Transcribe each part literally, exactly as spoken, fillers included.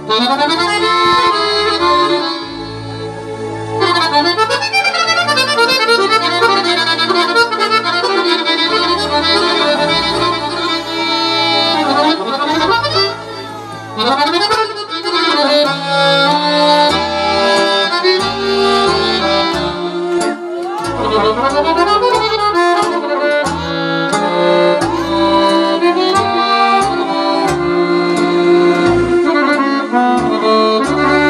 Thank you.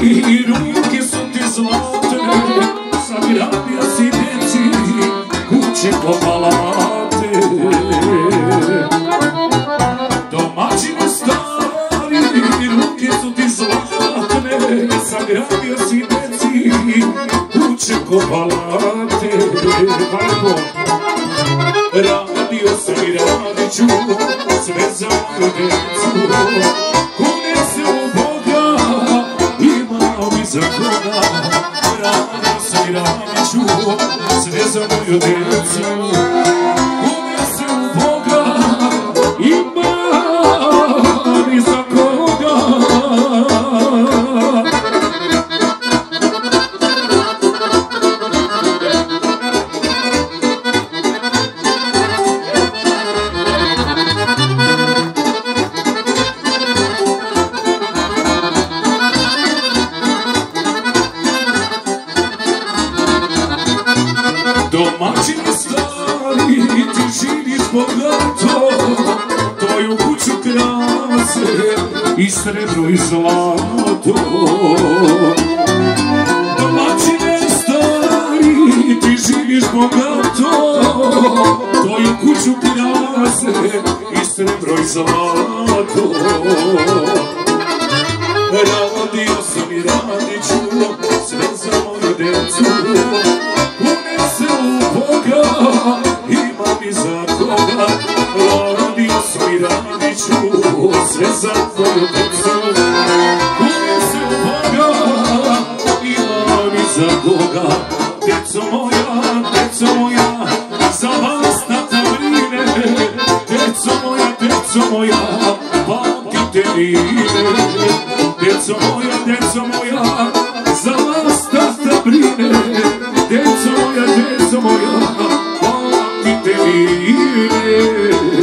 stari, ruke su ti zlatne, sagradio si deci, kuće po palate. Domaćine stari, ruke su ti zlatne, sagradio si deci, kuće ko palate. Radio sam i radit ću sve za moju decu. Kune se u Boga, imao mi za koga. Radio sam i radit ću sve za moju decu. Kune se u Boga, imao mi za koga. Domaćine stari, ti živiš bogato, tvoju kuću krase i srebro i zlato. Domaćine stari, ti živiš bogato, tvoju kuću krase i srebro i zlato. Radio sam i radit ću sve za moju decu. Ima mi za koga, radio sam i radit ću sve za tvoju decu. Kune se u Boga, ima mi za koga. Deco moja, deco moja, za vas tata brine. Deco moja, deco moja, pamtite ime. Deco moja, deco moja, za vas tata brine. Deco moja, deco moja, pamtite ime.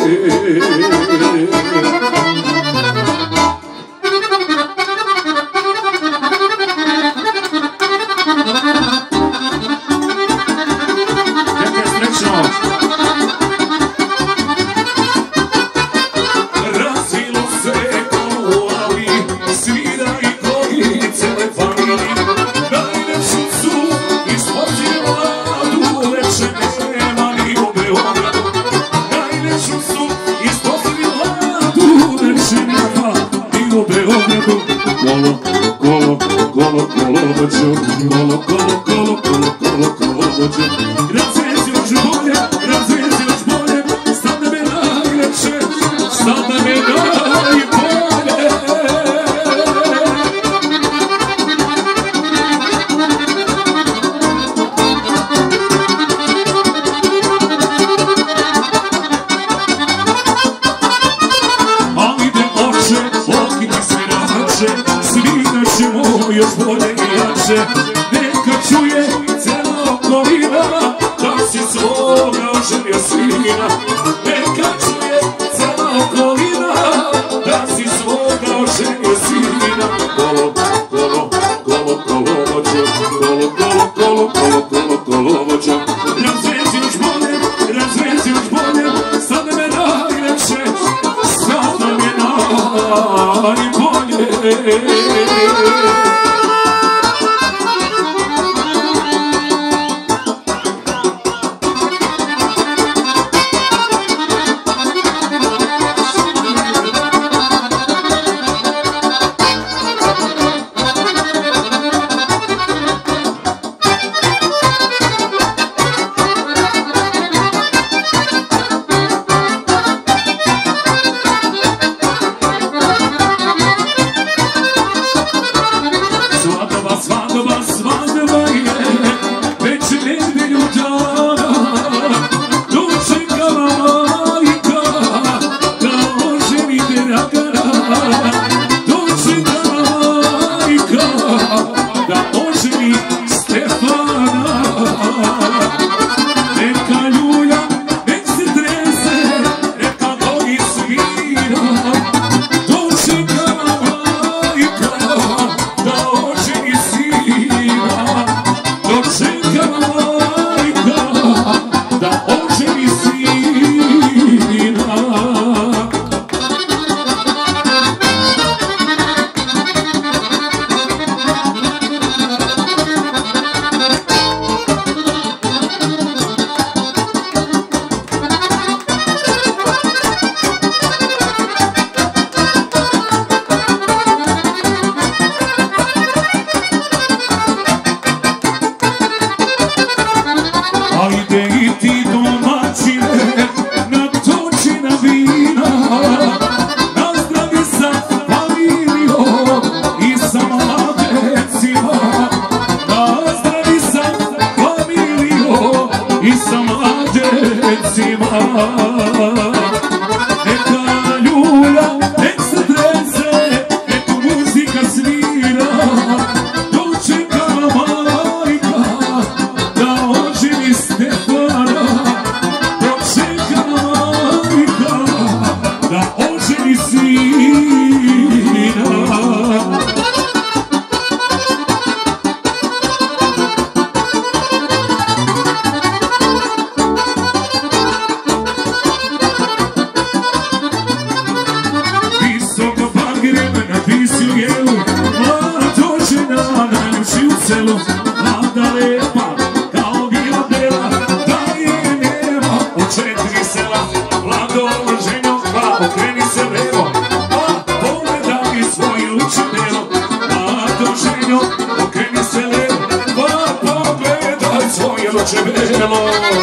Razvilo se kolovi, svira i koji cele familije. Najlepši su ispođila tu lepše nema ni u Beogradu. Najlepši su ispođila tu lepše nema ni u Beogradu. Kolo, kolo, kolo, kolovođo, kolo, kolo, kolo, kolo, kolo, kolovođo. Razvezi još bolje, razvezi još bolje, sada me najlepše, sada me najbolje. Ajde oče, okiti svirače, svirat ćemo još bolje i jače. Neka čuje cela okolina, da si svoga oženio sina. Neka čuje cela okolina, da si svoga oženio sina. Kolo, kolo, kolo, kolovođo, kolo, kolo, kolo, kolo, kolo, kolovođo. Razvezi još bolje, razvezi još bolje, sada me najlepše, sada me najbolje. selu, mlada lepa, kao bila bela, da je nema u četiri sela. Mlado ženjo, pa okreni se levo, pa pogledaj svoju učinelo. Mlado ženjo, okreni se levo, pa pogledaj svoje učinelo.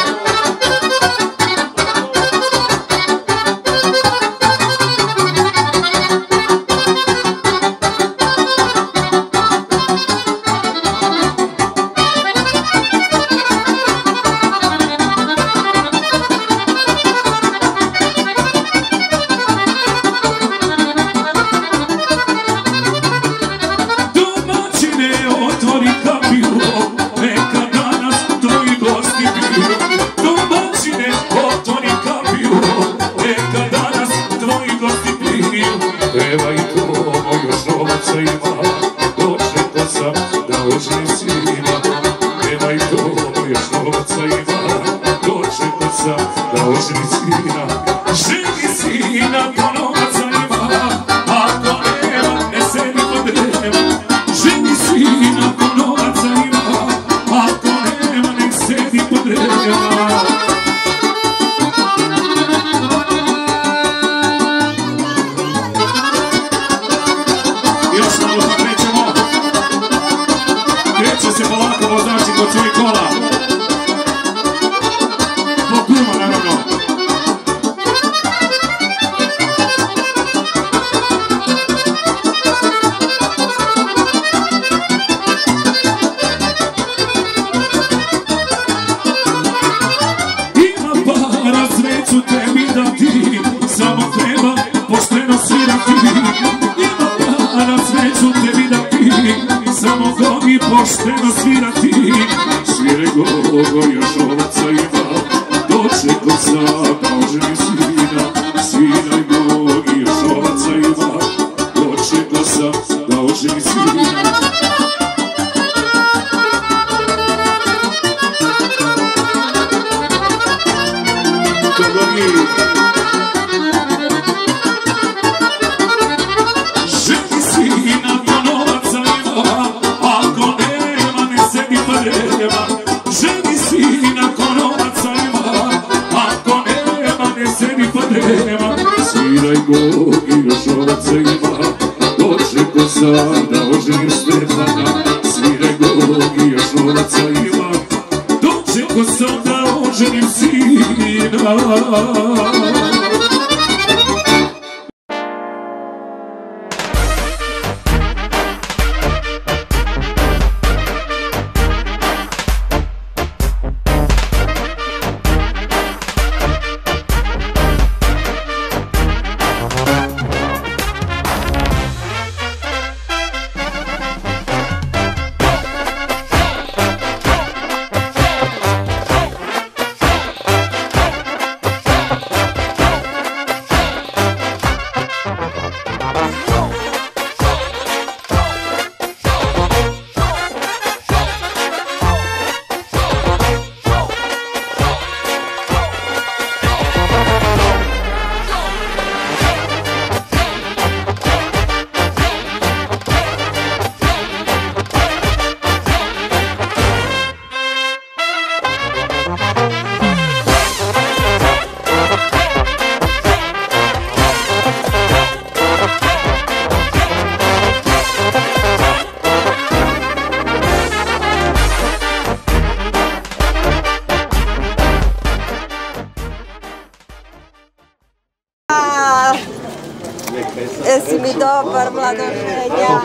Jesi mi dobar, mladoženja.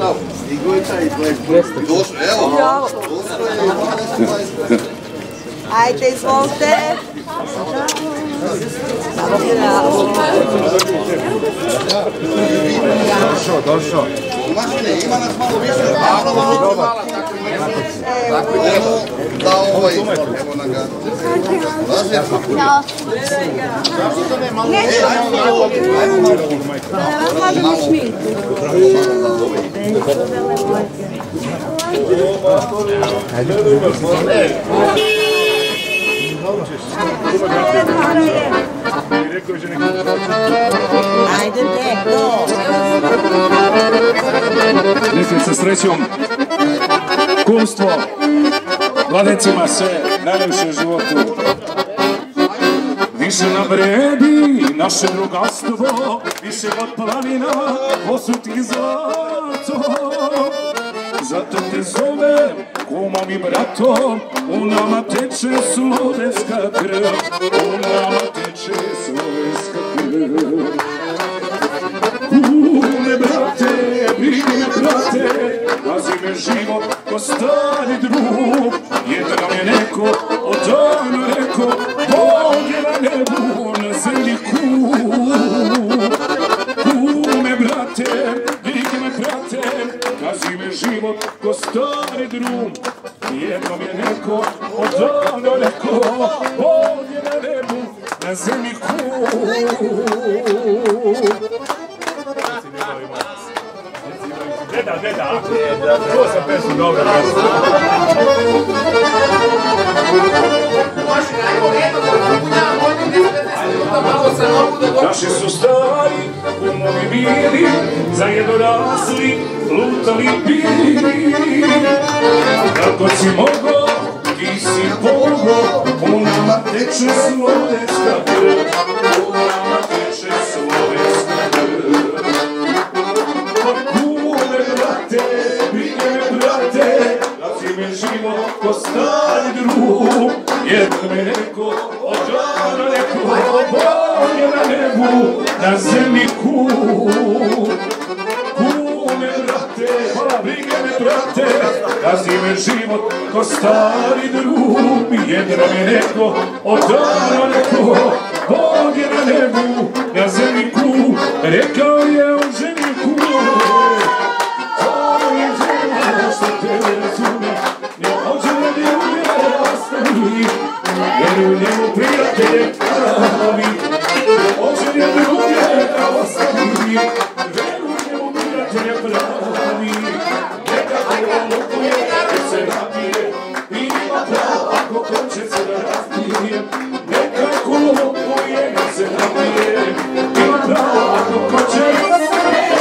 Evo. Ajde, izvolite. Došao, došao. Ima nas malo više. Evo, da ovo je. Evo na ga. Slažemo šminku. Ajde, neko. Neke sa srećom iskustvo. Mladecima sve najljepše u životu. Više nam vredi naše drugarstvo, više od planina osuti zlato. Zato te zovem kumom i bratom, u nama teče slovenska krv, u nama teče slovenska krv. Kume brate, brige me brate, pazi me život ko stari drug. Jedan nam je neko od dana rekao, Bog je na nebu, na zemlji kuk. Kume brate, brige me brate, pazi me život ko stari drug. Jednom je neko od dana rekao, Bog je na nebu, na zemlji kuk. Deda, deda, čuo sam pesmu dobro. Naši su stari, kumovi bili, zajedno rasli, lutali bili. Kako si mogo, ti si pogo, u nama teče slovenska krv, u nama teče slovenska krv. Život ko stari drug, jedno me neko od dana neko, Bog je na nebu, na zemlji kuk. Kume brate, hvala brige me brate, kazi me život ko stari drug, jedno me neko od dana neko, Bog je na nebu, na zemlji kuk. Rekao je u ženi kuk, to je žena što te razume, jer u njemu prijatelje pravi, ođer je druge ostavi, jer u njemu prijatelje pravi. Nekako lopuje, kad se napije, i ima pravo ako hoće se da razbije. Nekako lopuje, kad se napije, ima pravo ako hoće se da razbije.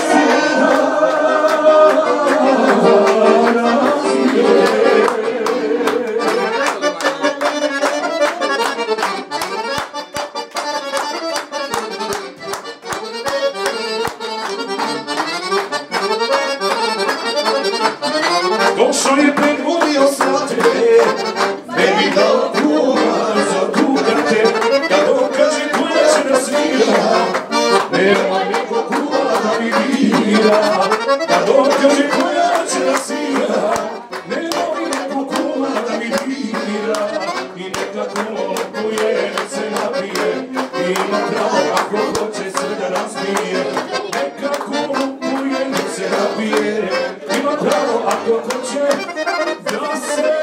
Došao je predvodio sate, ne bi dao kuma za dugate, da dokaže koja će da svira. Nema neko kuma da mi bira, da dokaže koja će da svira. Nema neko kuma da mi bira, i nekako lopuje, nek se napije, ima pravo ako hoće se da razbije. Nekako lopuje, nek se napije, ima pravo ako hoće da se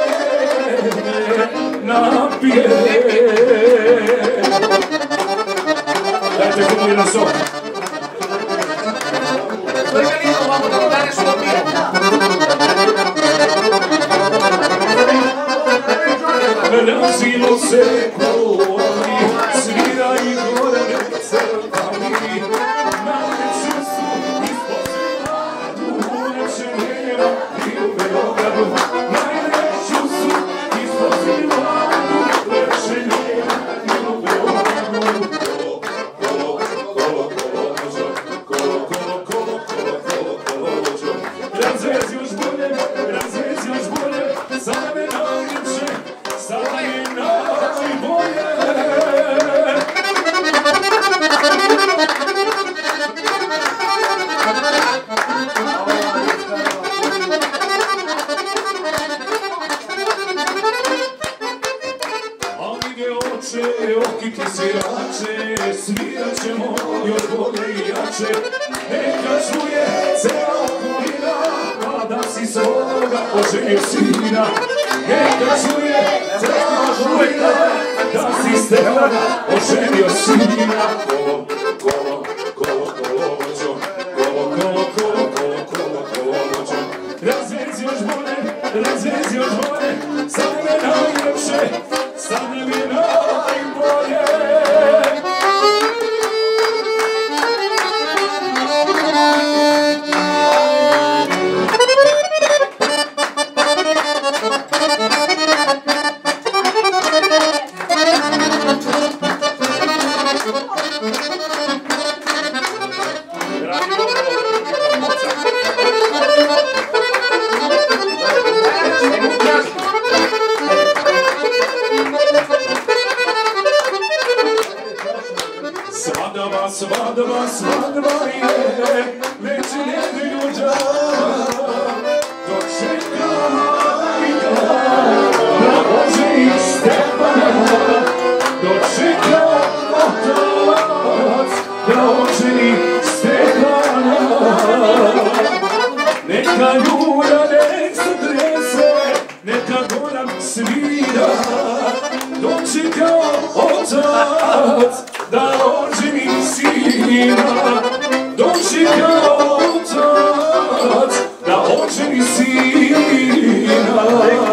napije. Dajte komu jedan sok. Razilo se koloni, svira i gore crtani, najveće su isposljedanu, neće nema i u Beogradu. Najveću su isposljedanu, neće nema i u Beogradu. Kolo, kolo, kolo, kolo, mođo, kolo, kolo, kolo, kolo, kolo, kolo, mođo. Razvezi još bolje, razvezi još bolje, sada me najljepše, sada je najbolje. Alige oče, okiti svirače, svirat ćemo još bolje i jače. Neka čuje cela okolina, pa da si svoga oženio sina. Neka čuje cela okolina, da si Stefana oženio sina. Kolo, kolo, kolo, kolo, mođo, kolo, kolo, kolo, kolo, kolo, kolo, mođo. Razvezi još bolje, razvezi još bolje, sad me najljepše, sad mi najbolje. otac da oženi sina, dočekao otac da oženi sina.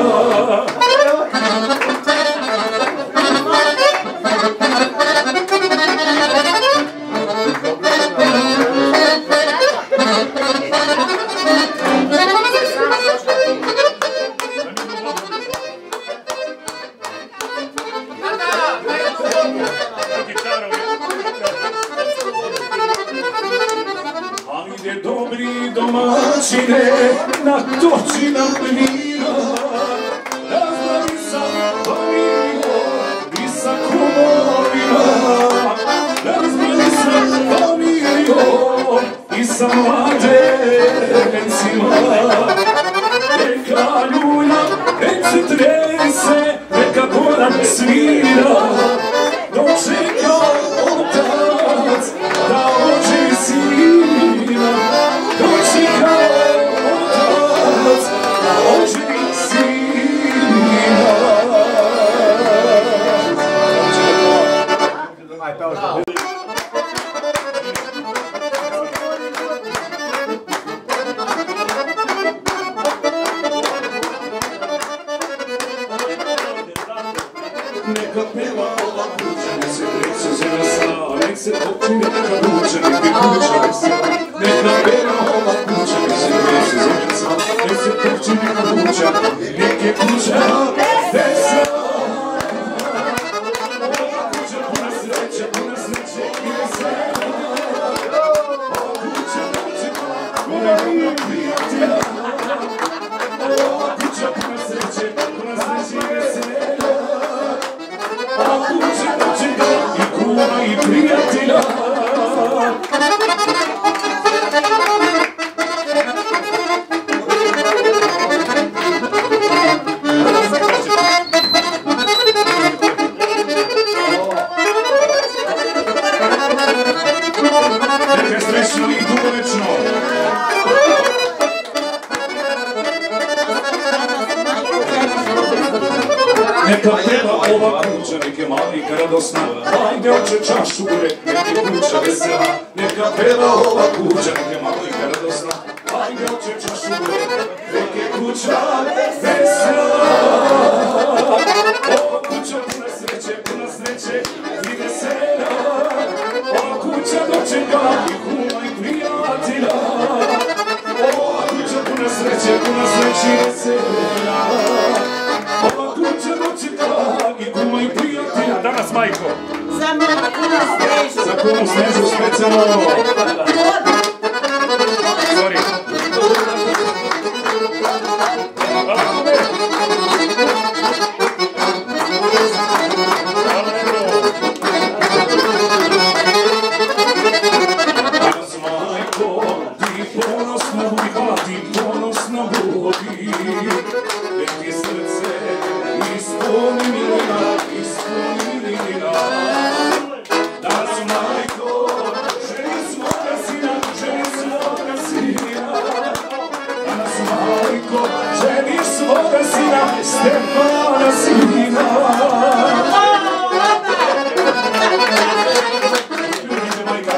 Dobri domaćine, natoči nam vina, razlavi sam familijo i sa kumovina, razlavi sam familijo i sa mladencima. Neka ljulja, nek se trese, neka goran svira, dočeka otac da oži sina. Dočeka otac da oženi sina. Neka peva ova kuća, nek se treće žena sla, nek se toči neka kuća, nek je kuća vesela. Neka peva ova kuća, nek se treće žena sla, nek se toči neka kuća, nek je kuća vesela. Ova kuća puna sreće, puna sreće i vesela. Ova kuća dočeka puna prijatelja. Ova kuća puna sreće, puna sreće i vesela. Ova kuća dočeka i kuma i prijatelja. Neka srećno i dugovečno. Neka peva ova kuća, nek je malika radosna, ajde oče čašu uvek, nek je kuća vesela. Neka peva ova kuća, nek je malika radosna, ajde oče čašu uvek, nek je kuća vesela. Ova kuća puna sreće, puna sreće i vesela. Ova kuća dočeka i kuma i prijatelja. Ova kuća puna sreće, puna sreće i vesela. Ova kuća dočeka i kuma i prijatelja. Danas, majko! Za Kunu Snežu. Za Kunu Snežu specijalno! Sorry. Danas, majko, ti ponosno budi, hvala ti ponosno budi. Nek ti srce ispuni milina, ispuni milina. Danas, majko, ženi svoga sina, ženi svoga sina. Danas, majko, ženi svoga sina, Stefana sina. Ljubite, majka.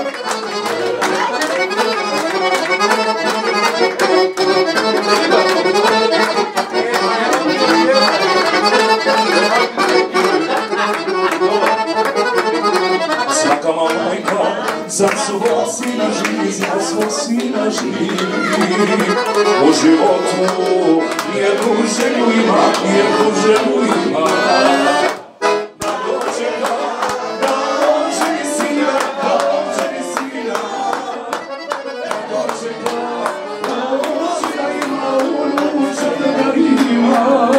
Svaka majka za svog sina živi, za svog sina živi. U životu jednu želju ima, jednu želju ima. Da dočeka, da oženi sina, da oženi sina. Da dočeka, da ožena ima, unučena ima.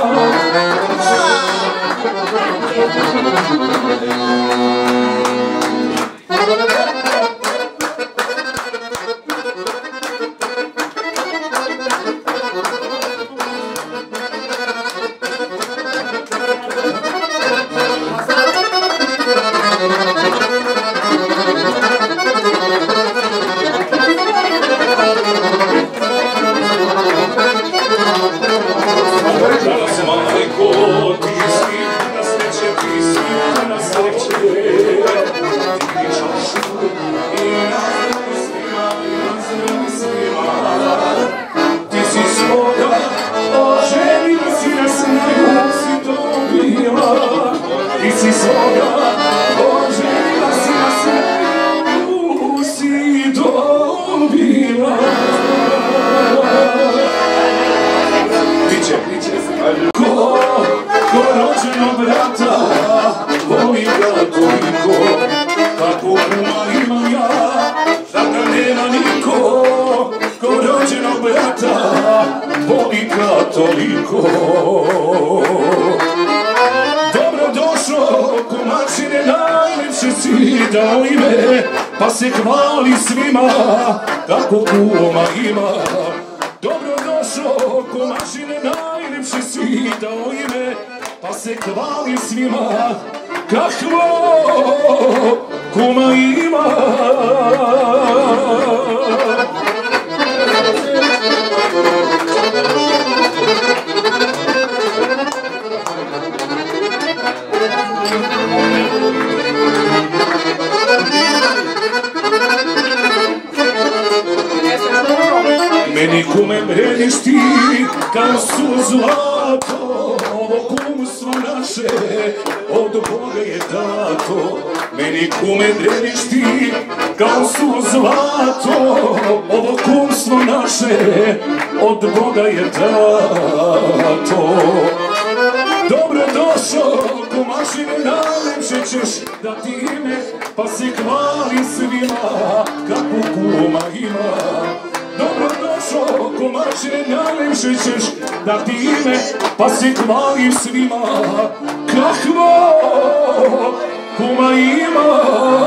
Danas, majko, ti si na sreće, ti si na sreće. rođenog brata, volim ga toliko, kako kuma imam ja, da ga nema niko. Ko rođenog brata, volim ga toliko. Dobrodošao, kumačine, najljepše si dao ime, pa se hvali svima, kako kuma ima. Dobrodošao, kumačine, najljepše si dao ime, pa se hvali svima, kakvo kuma ima. Meni kume vrediš ti kao su zlato, ovo kumstvo naše od Boga je dato. Meni kume vrediš ti kao su zlato, ovo kumstvo naše od Boga je dato. Dobrodošao, kumašine, najljepše ćeš da ti ime, pa se hvali svima, kako kuma ima. Dobrodošao, kumače, najljepše ćeš da ti ime, pa se hvalim svima, kakvo kuma ima.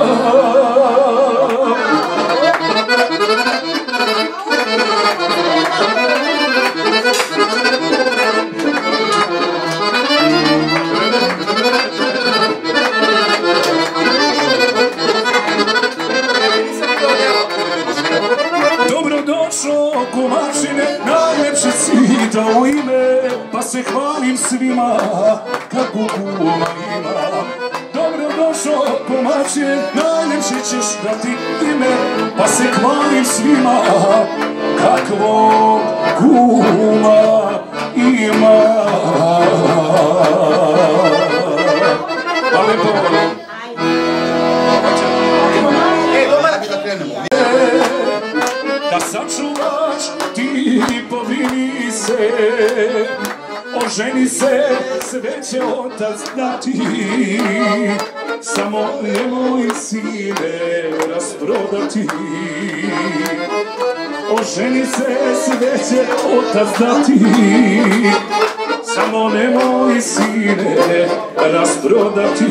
Dobrodošao, kumačine, najljepše si dao ime, pa se hvalim svima, kako kuma ima. Dobrodošao, kumačine, najljepše ćeš dati ime, pa se hvalim svima, kakvo kuma ima. Pa lepo. Da sačuvaš ti povini se, oženi se, sve će otac dati. Samo nemoj sine rasprodati. Oženi se, sve će otac dati. Samo nemoj sine rasprodati.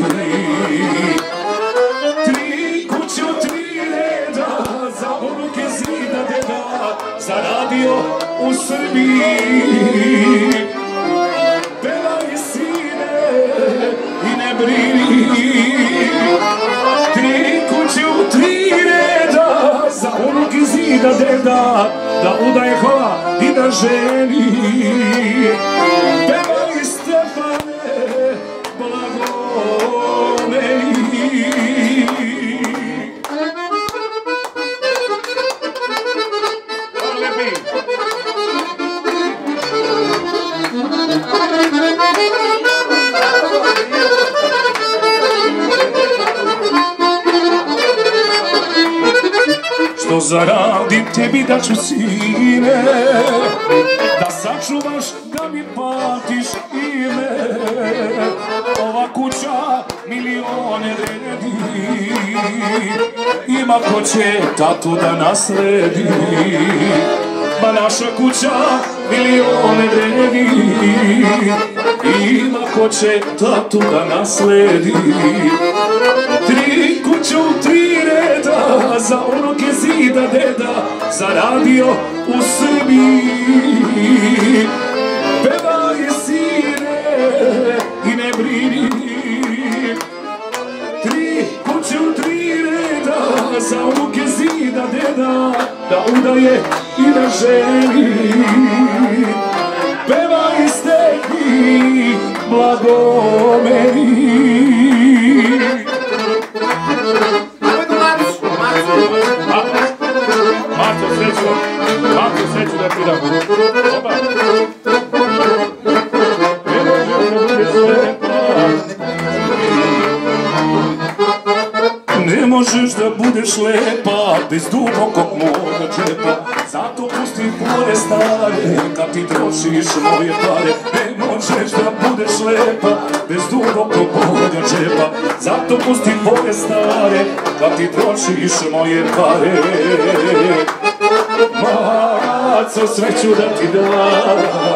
Tri kuće u tri reda, za unuke zida deda, zaradio u Srbiji. Pevaj sine i ne brini. Tri kuće u tri reda, za unuke zida deda, da udaje hvala i da ženi. Pevaj Stefane, blago meni. Što zaradim tebi da ću sine, da sačuvaš, da mi platiš ime. Ova kuća milione vredi, ima ko će tatu da nasledi. Ba naša kuća milione vredi, ima ko će tatu da nasledi. Tri kuće u tri reda, za unuke zida deda, zaradio u Srbiji. Pevaj sine i ne brini. Tri kuće u tri reda, za unuke zida deda, da udaje i da ženi. Pevaj Stepi, blago meni. Marto, sreću, Marto, sreću da ti dam. Oba. Ne možeš da budeš lepa bez dubokog moga džepa, zato pusti pored stare, kad ti trošiš moje pare. Ne možeš da budeš lepa, bez dubokog polja džepa. Zato pusti pored stare, kad ti trošiš moje pare. Maco, sreću da ti dam,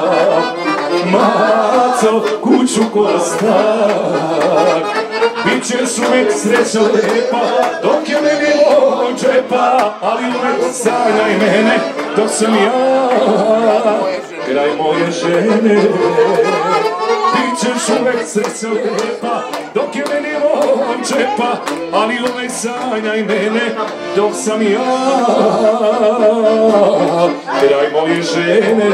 Maco, kuću koja star. Bićeš uvek sreća lepa, dok je meni od džepa. Ali uvek sanjaj mene, dok sam ja kraj moje žene. Bićeš uvek sreća lepa, dok je meni od džepa. Ali uvek sanjaj mene, dok sam ja kraj moje žene.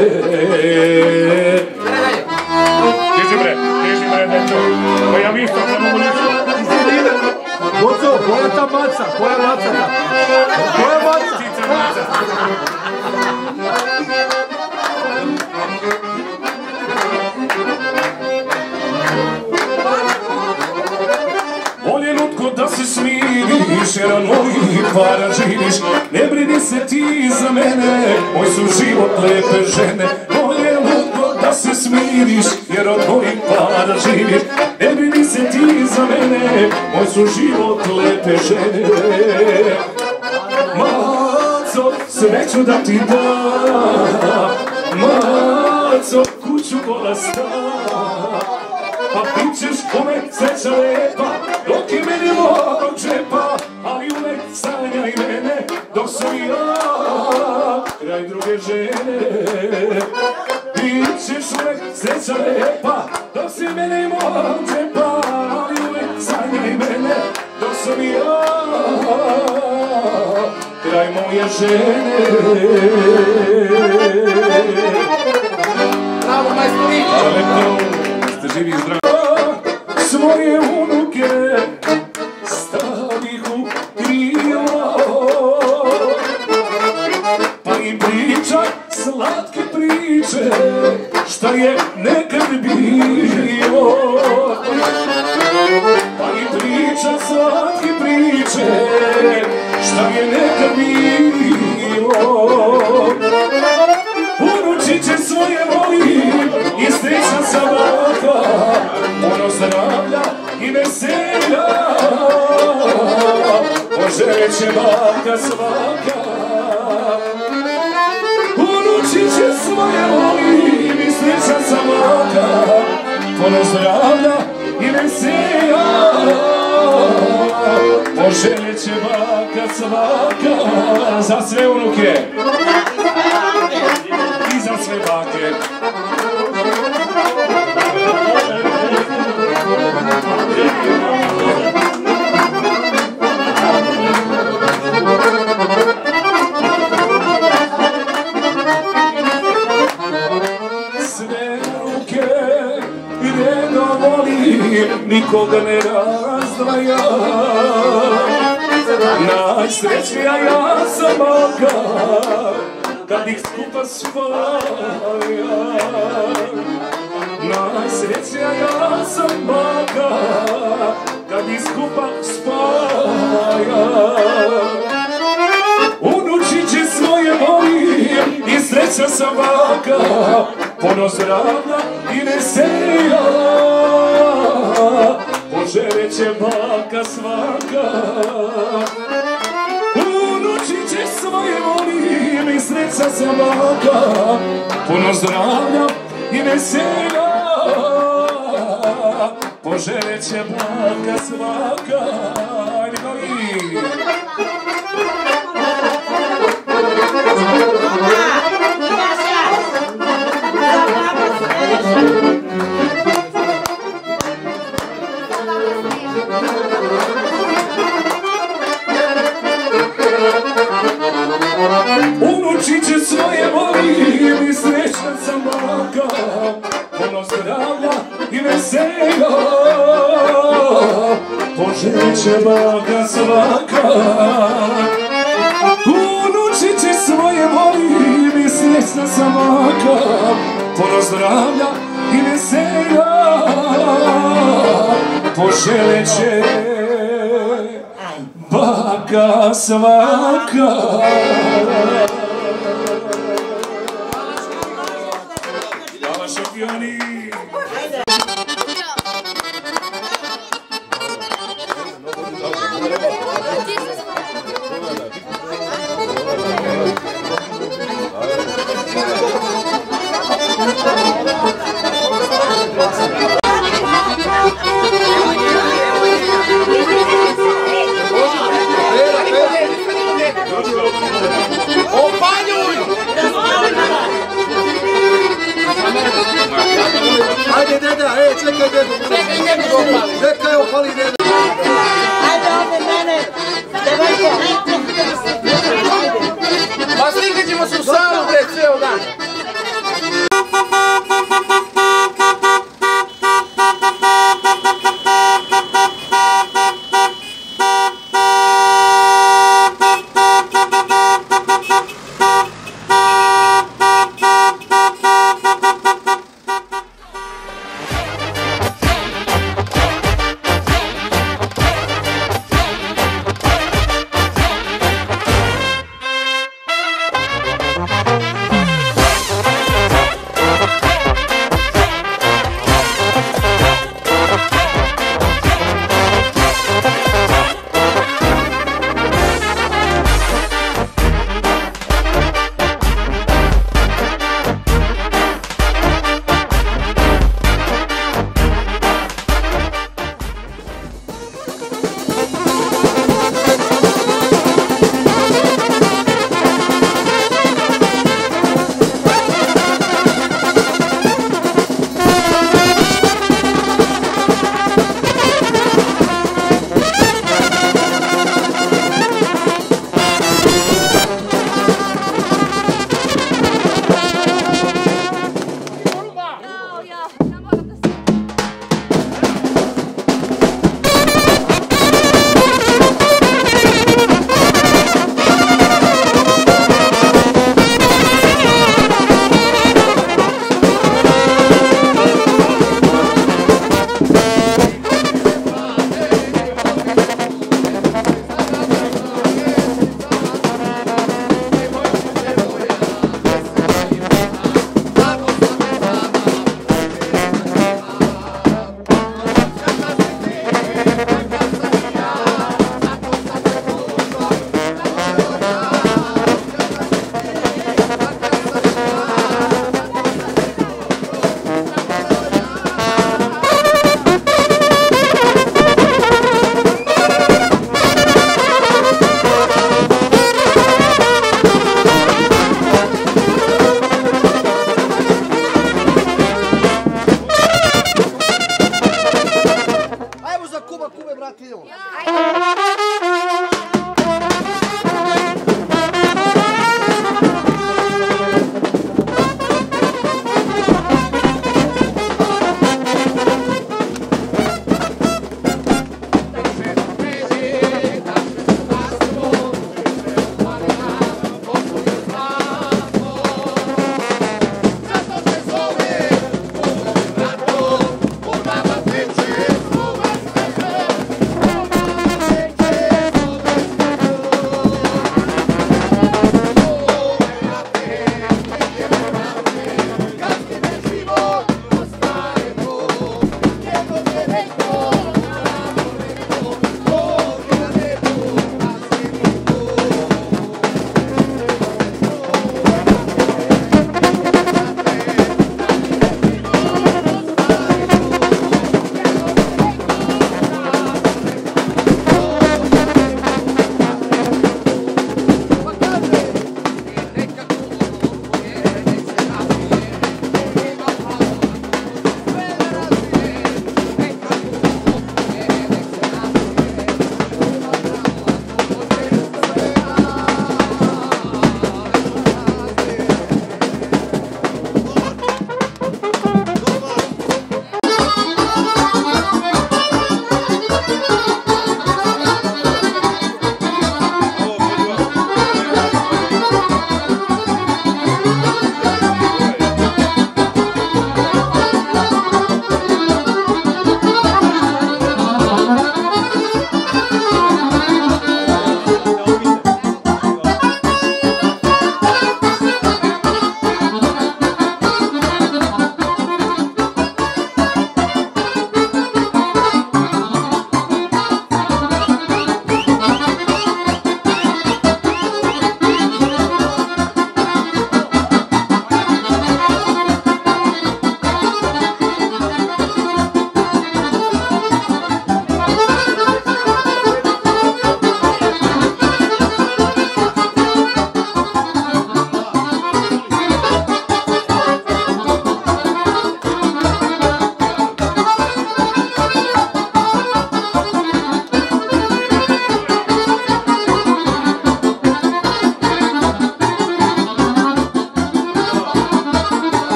Tiži bre, tiži bre, dečo, pa ja mi što ne mogu ništa. Goco, koja ta maca? Koja maca ta? Koja maca? Cica maca. Volje lutko da se smiriš, jer od mojih para živiš. Ne brini se ti za mene, moj su život lepe žene. Volje lutko da se smiriš, jer od mojih para živiš. Ne brini se ti za mene, moj su život lepe žene. Maco, sreću da ti dam, Maco, kuću kola star. Pa bit ćeš uvek sreća lepa, dok je meni od džepa. Ali uvek sanjaj mene, dok sam ja kraj druge žene. Bit ćeš uvek sreća lepa, dok si meni od džepa. Ali uvek sanjaj mene, dok sam ja kraj moje žene. Bravo, majstorić! Ste živi i zdravi. Svoje unuke stavih u krilo, pa im priča slatke priče, šta je nekad bilo. Pa im priča slatke priče, šta je nekad bilo. Unučiće svoje volim i sreća sa baka, puno zdravlja i veselja, poželjet će baka svaka. Unučiće svoje volim i sreća sa baka, puno zdravlja i veselja, poželjet će baka svaka. Za sve unuke i za sve bake. Sve ruke jedno volim, nikoga ne razdvaja. Najsrećnija ja sam baka, kad ih skupa spaja. Najsrećnija ja sam baka, kad ih skupa spaja. Unučić će svoje volim i sreća sam baka, puno zdravlja i veselja, poželjet će baka svaka. Unučić će svoje volim i sreća sam baka, puno zdravlja i veselja, poželjet će baka svaka. Ajde novi! Unučić će svoje volim i srećna sam baka, puno zdravlja i veselja, poželjet će baka svaka. Unučić će svoje volim i srećna sam baka, puno zdravlja i veselja, poželjet će baka svaka. Ani. Ajde, deda, ej, čekaj dedu. Čekaj, dedu ga opali. Čekaj, opali deda. Ajde, ovdje mene. Devojko. Pa slikat ćemo se u salu, bre, cijel dan.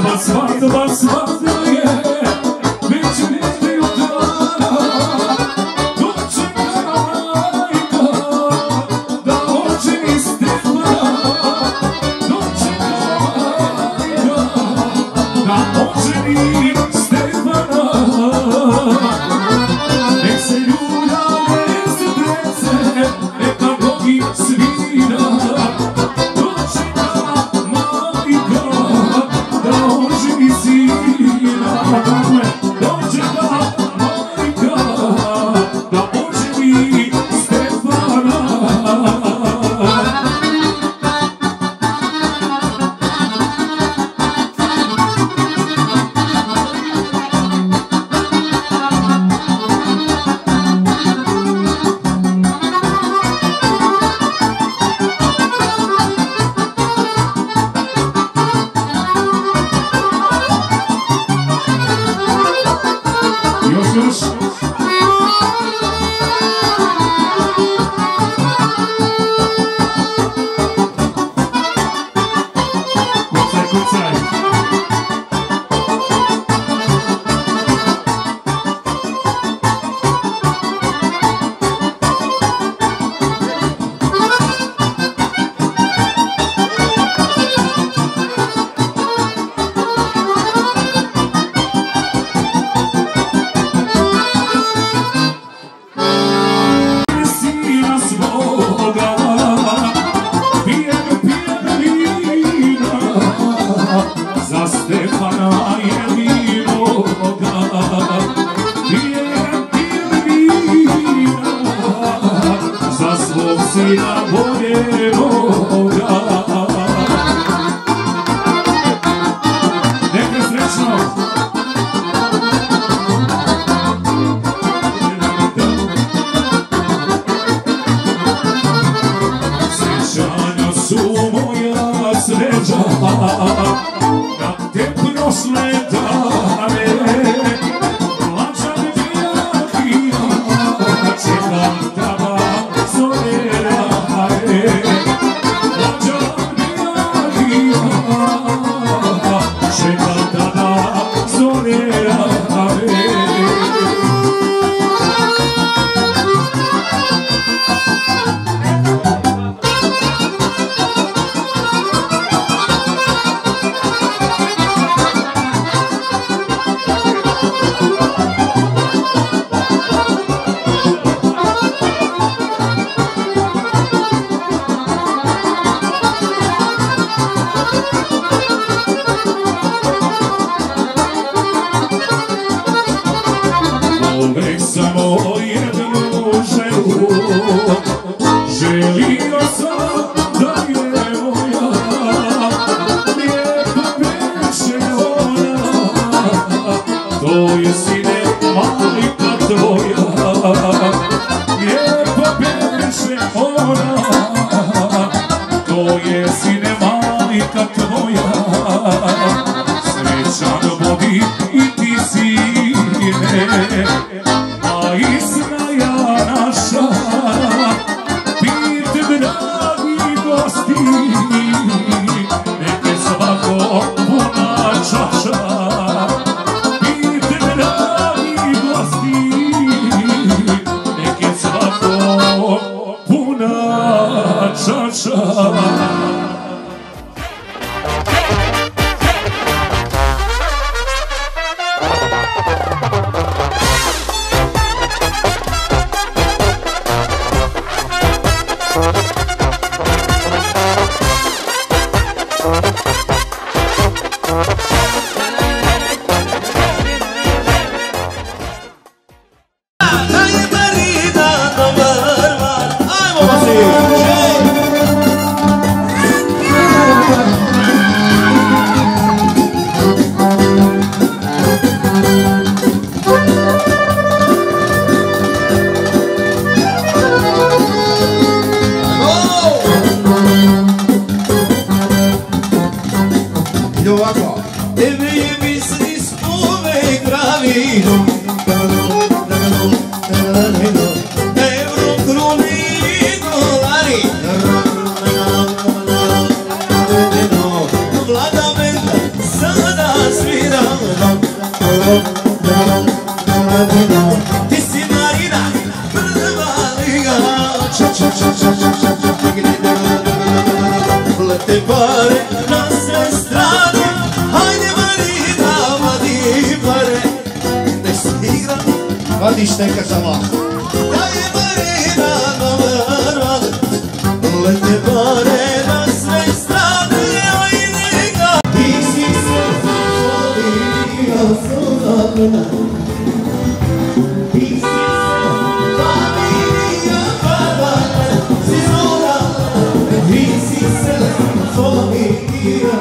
A svadba, svadba je, već vrijedi od dana, dočeka majka, da očini Stefana, dočeka majka, da očini Stefana. Nek se ljulja, nek se trese, neka Bogi svira, dočeka majka, da oženi sina. Dočeka majka, da oženi Stefana. Još, još. Kucaj, kucaj. Sina svoga, pijem, pijem vina, za Stefana je vinoga. Pijem, pijem vina, za svog sina voljenoga. Neka srećno! Sjećanja su moja sreća, na te prošle dane, mlađan dijahija, čekam tada zore rane. Mlađan dijahija, čekam tada zore rane. Uvek samo jednu ženu, želio sam da je moja, lijepo peše ona, to je sine majka tvoja. Lijepo peše ona, to je sine majka tvoja. Srećan budi i ti sine, a Ismaja naša, pijte dragi gosti, neke svako puna čaša. Pijte dragi Ti si Marina, prva liga. Ča, ča, ča, ča, ča, ča, ča, lete pare na sve strane. Hajde Marina, vadi pare. Nek se igra, vadi šteka za vas. Hajde Marina, dobar van. Lete pare na sve strane. Hajde ga. Ti si se volio sudobna. Ti si se volio parbana. Si zora. Ti si se volio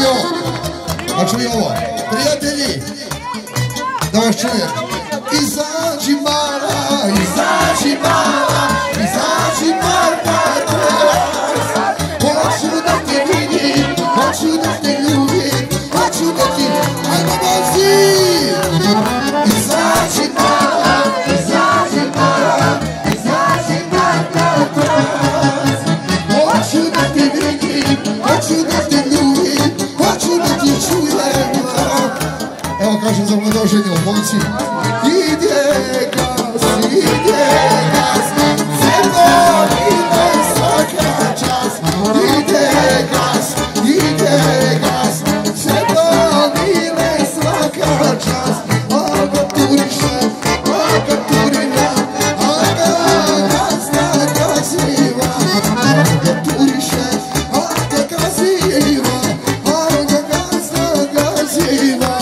čuju ovo, da čuju ovo. Prijatelji, da vas čujem. Izađi mala, izađi mala, izađi mala, hoću da te vidim, hoću da te ljubim, hoću da ti, ajmo dozi. Izađi mala, izađi mala, izađi mala, hoću da te vidim, hoću da te ljubim, hoću da ti čujem. Evo kažem za mladoženje u pomoći. Ide gas, ide gas, crno ide svaka čas. Ide gas, ide gas, crno ide svaka čas. Aga turiše, aga turina, aga gazda gaziva. Aga turiše, aga gaziva, aga gazda gaziva.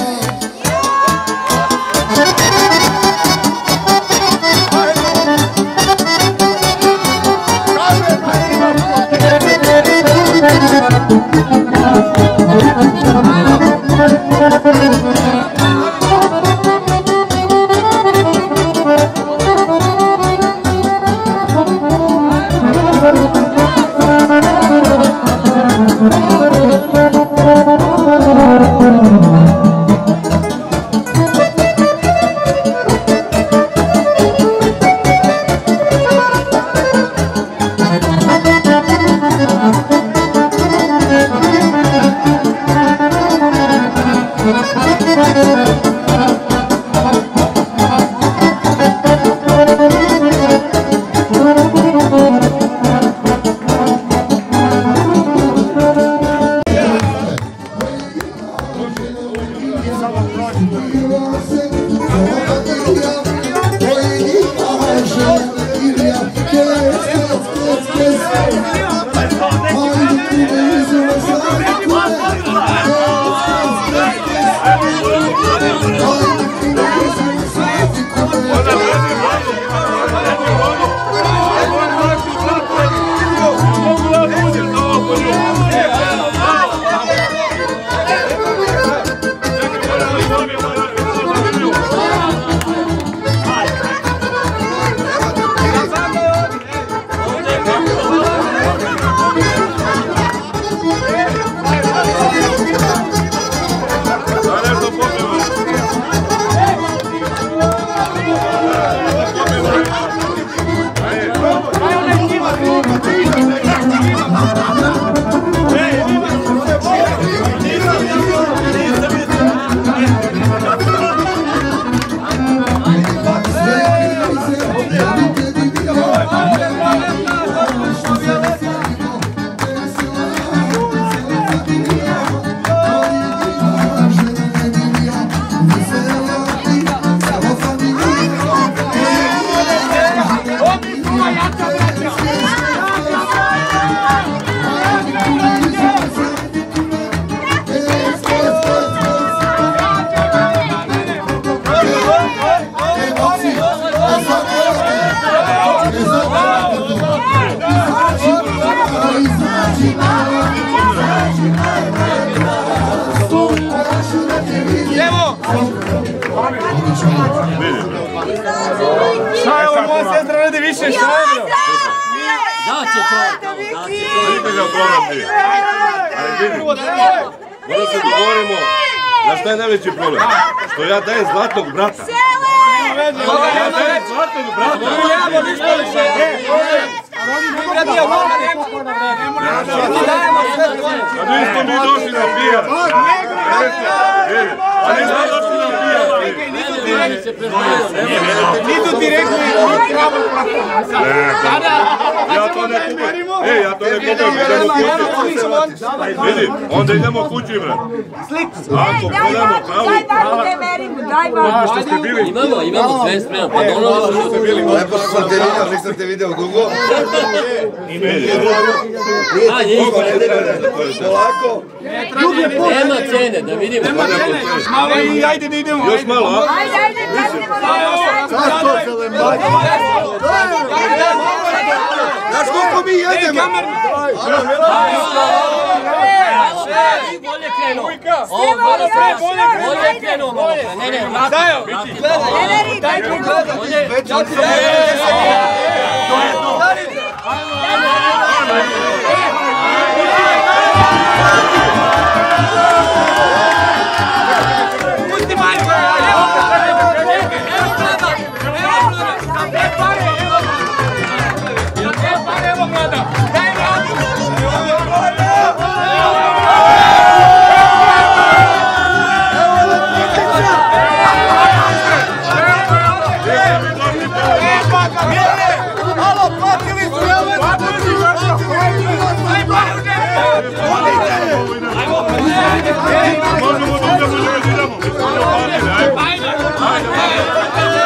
Šta je ovo, moja sestra radi više, šta je bro? Da će to, da će to. Vidite ga problem ti. Ali vidi, možda se dogovorimo, na šta je najveći problem? Što ja dajem zlatnog brata. Ja dajem zlatnog brata. Nemamo ništa više. Ja bio Boga, nema. Mi dajemo sve tvoje. A nismo mi došli na pijan. A nismo došli na pijan. Nisu ti rekli ja to ne kupim. Ej, ja to ne kupim. Idemo kući. Vidi, onda idemo kući, brat. Ako prodamo kavu. Daj vam te merimo, daj vam. Imamo, imamo sve spremno. Pa donovo što ste bili. Lepo što sam te vidio, nisam te vidio dugo. A, njih. Polako. Nema cene, da vidimo. Nema cene, još malo i ajde da idemo. Još malo, a? Ajde, ajde, kasnimo na Sad to se lembađe. Znaš koliko mi jedemo? Bolje krenuo. Ovo bolje se bolje je krenuo malo. Ne, ne, vrati. Neveri, daj mi gledaj. Pusti Mariju, evo kada, evo kada, evo kada, za te pare, evo kada, za te pare, evo kada, daj vrati. Alo, platili su, evo je platili su, Daj pare u džepu. Možemo da idemo, da idemo. Ajde, ajde.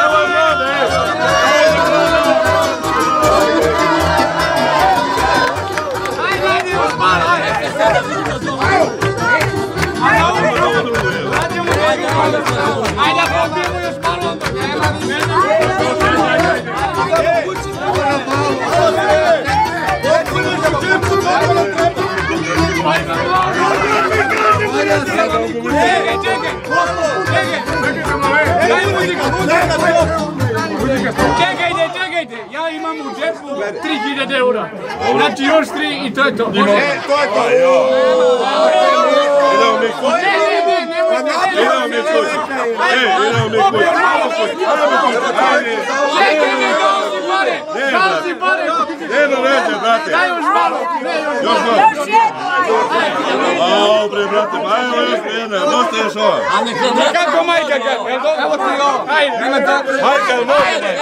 Ajde, popijemo još malo onda. Čekaj, čekaj, čekaj, daj muzika, muzika. Čekajte, čekajte, ja imam u džepu tri hiljade eura. Znači još tri i to je to. E, to je to. Idemo mi kući. Idemo mi kući. E, idemo mi kući. Čekaj, ne, dao si pare, dao si pare. Nema veze, brate. Daj još malo, Još malo. Još jedno. Ao, bre, brate, pa evo još jedna, dosta još ova. Kako majka kako? Evo ti ovo. Ajde, nema tako. Majka, jel može?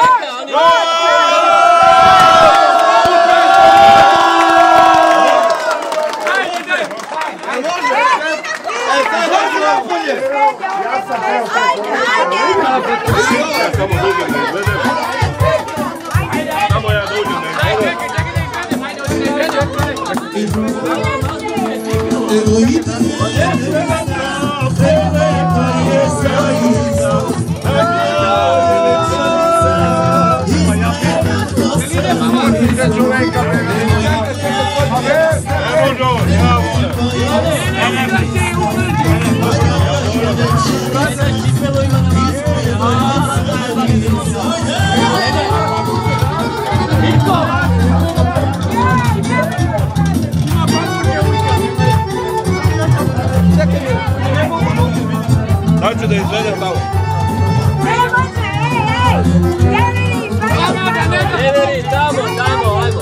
Samo ja dođem, ne? Čekaj, čekaj, čekaj, Sad ću da izvedem tamo. Neveri, tamo, tamo, ajmo.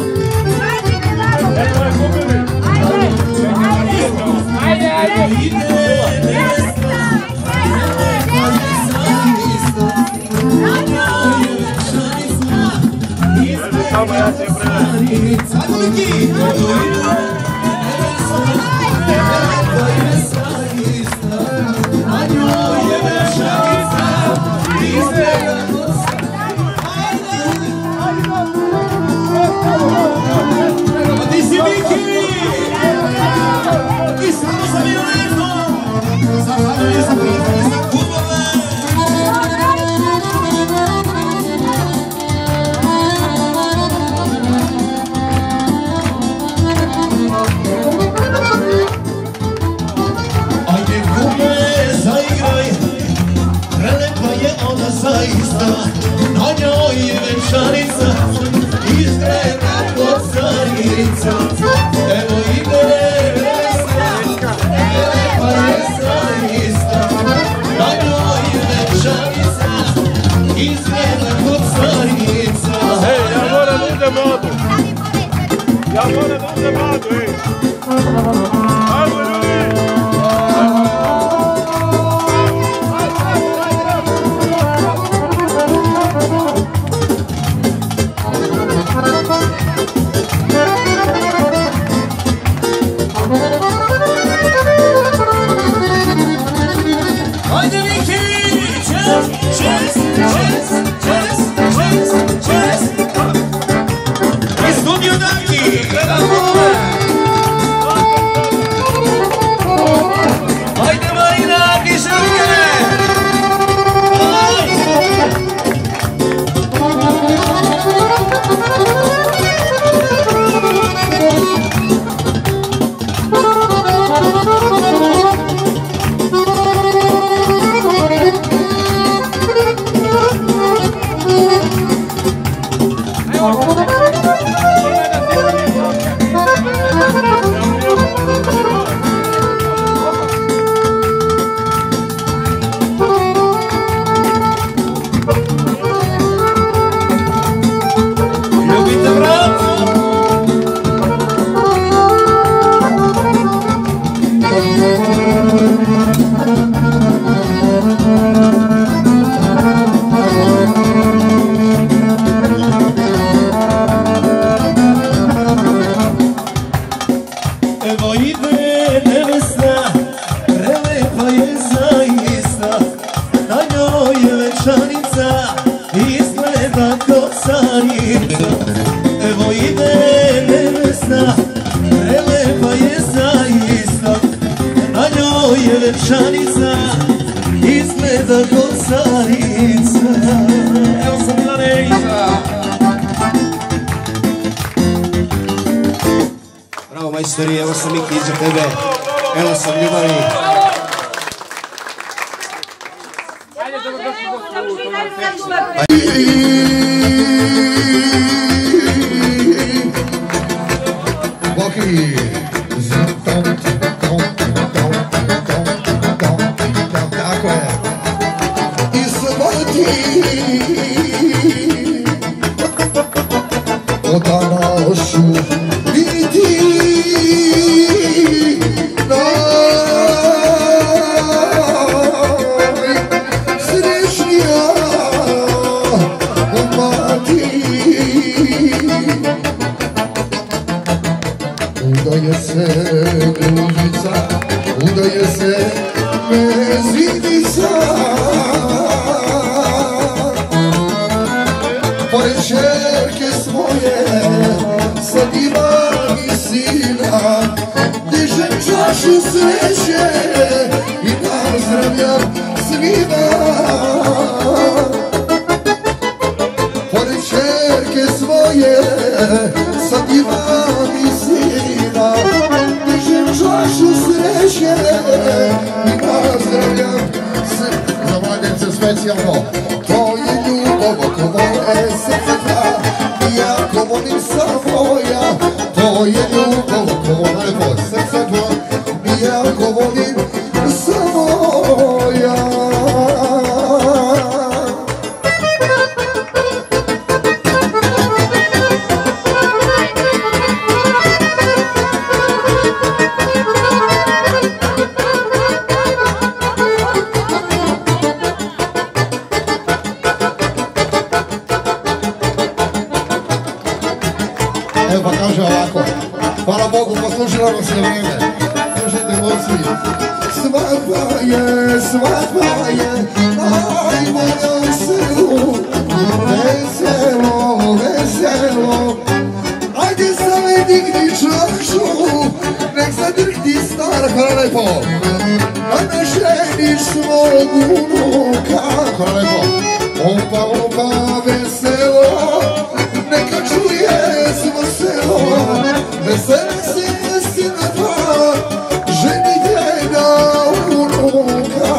ajde, ajde. Samo ja se predajem. Zaista, na njoj je venčanica, izgleda kod carica. Evo ide nevesta, lepa je zaista, na njoj je venčanica, izgleda kod carica. Ej, ja moram da uzem vodu. Ja moram da uzem vodu, ej. Ajmo, ljudi. Oh, ide nevesta, prelepa je zaista, na njoj je večanica, izgleda kao caриca. Evo ide nevesta, prelepa je zaista, na njoj je večanica, izgleda kao caриca. Evo sam bila Nejza. Bravo majstori, evo sam Miki iza tebe, evo sam Ljubavi. Boki, tako je. I smrti od današu biti najsrećnija mati. Udaje se ulica, udaje se mezimica, pored čerke svoje sad imam i sina, dižem čašu sreće i nazdravljam svima. Pored čerke svoje sad imam i sina, dižem čašu sreće i nazdravljam svima. Za mladence specijalno, to je ljubav ako moje srce dva, i ako volim Savoja, to je ljubav ako moje srce dva, i ako volim Savoja. Evo pa kaže ovako, hvala Bogu, poslušala vam se vrijeme. Kažete moci, svadba je, svadba je, najbolja u selu, veselo, veselo. Ajde same digni čašu, nek zadrhti star, hvala lepo. A ne ženiš svog unuka, hvala lepo. Opa, opa, veselo, neka čuje svo selo, veseli se vesina dva, ženi djeda unuka.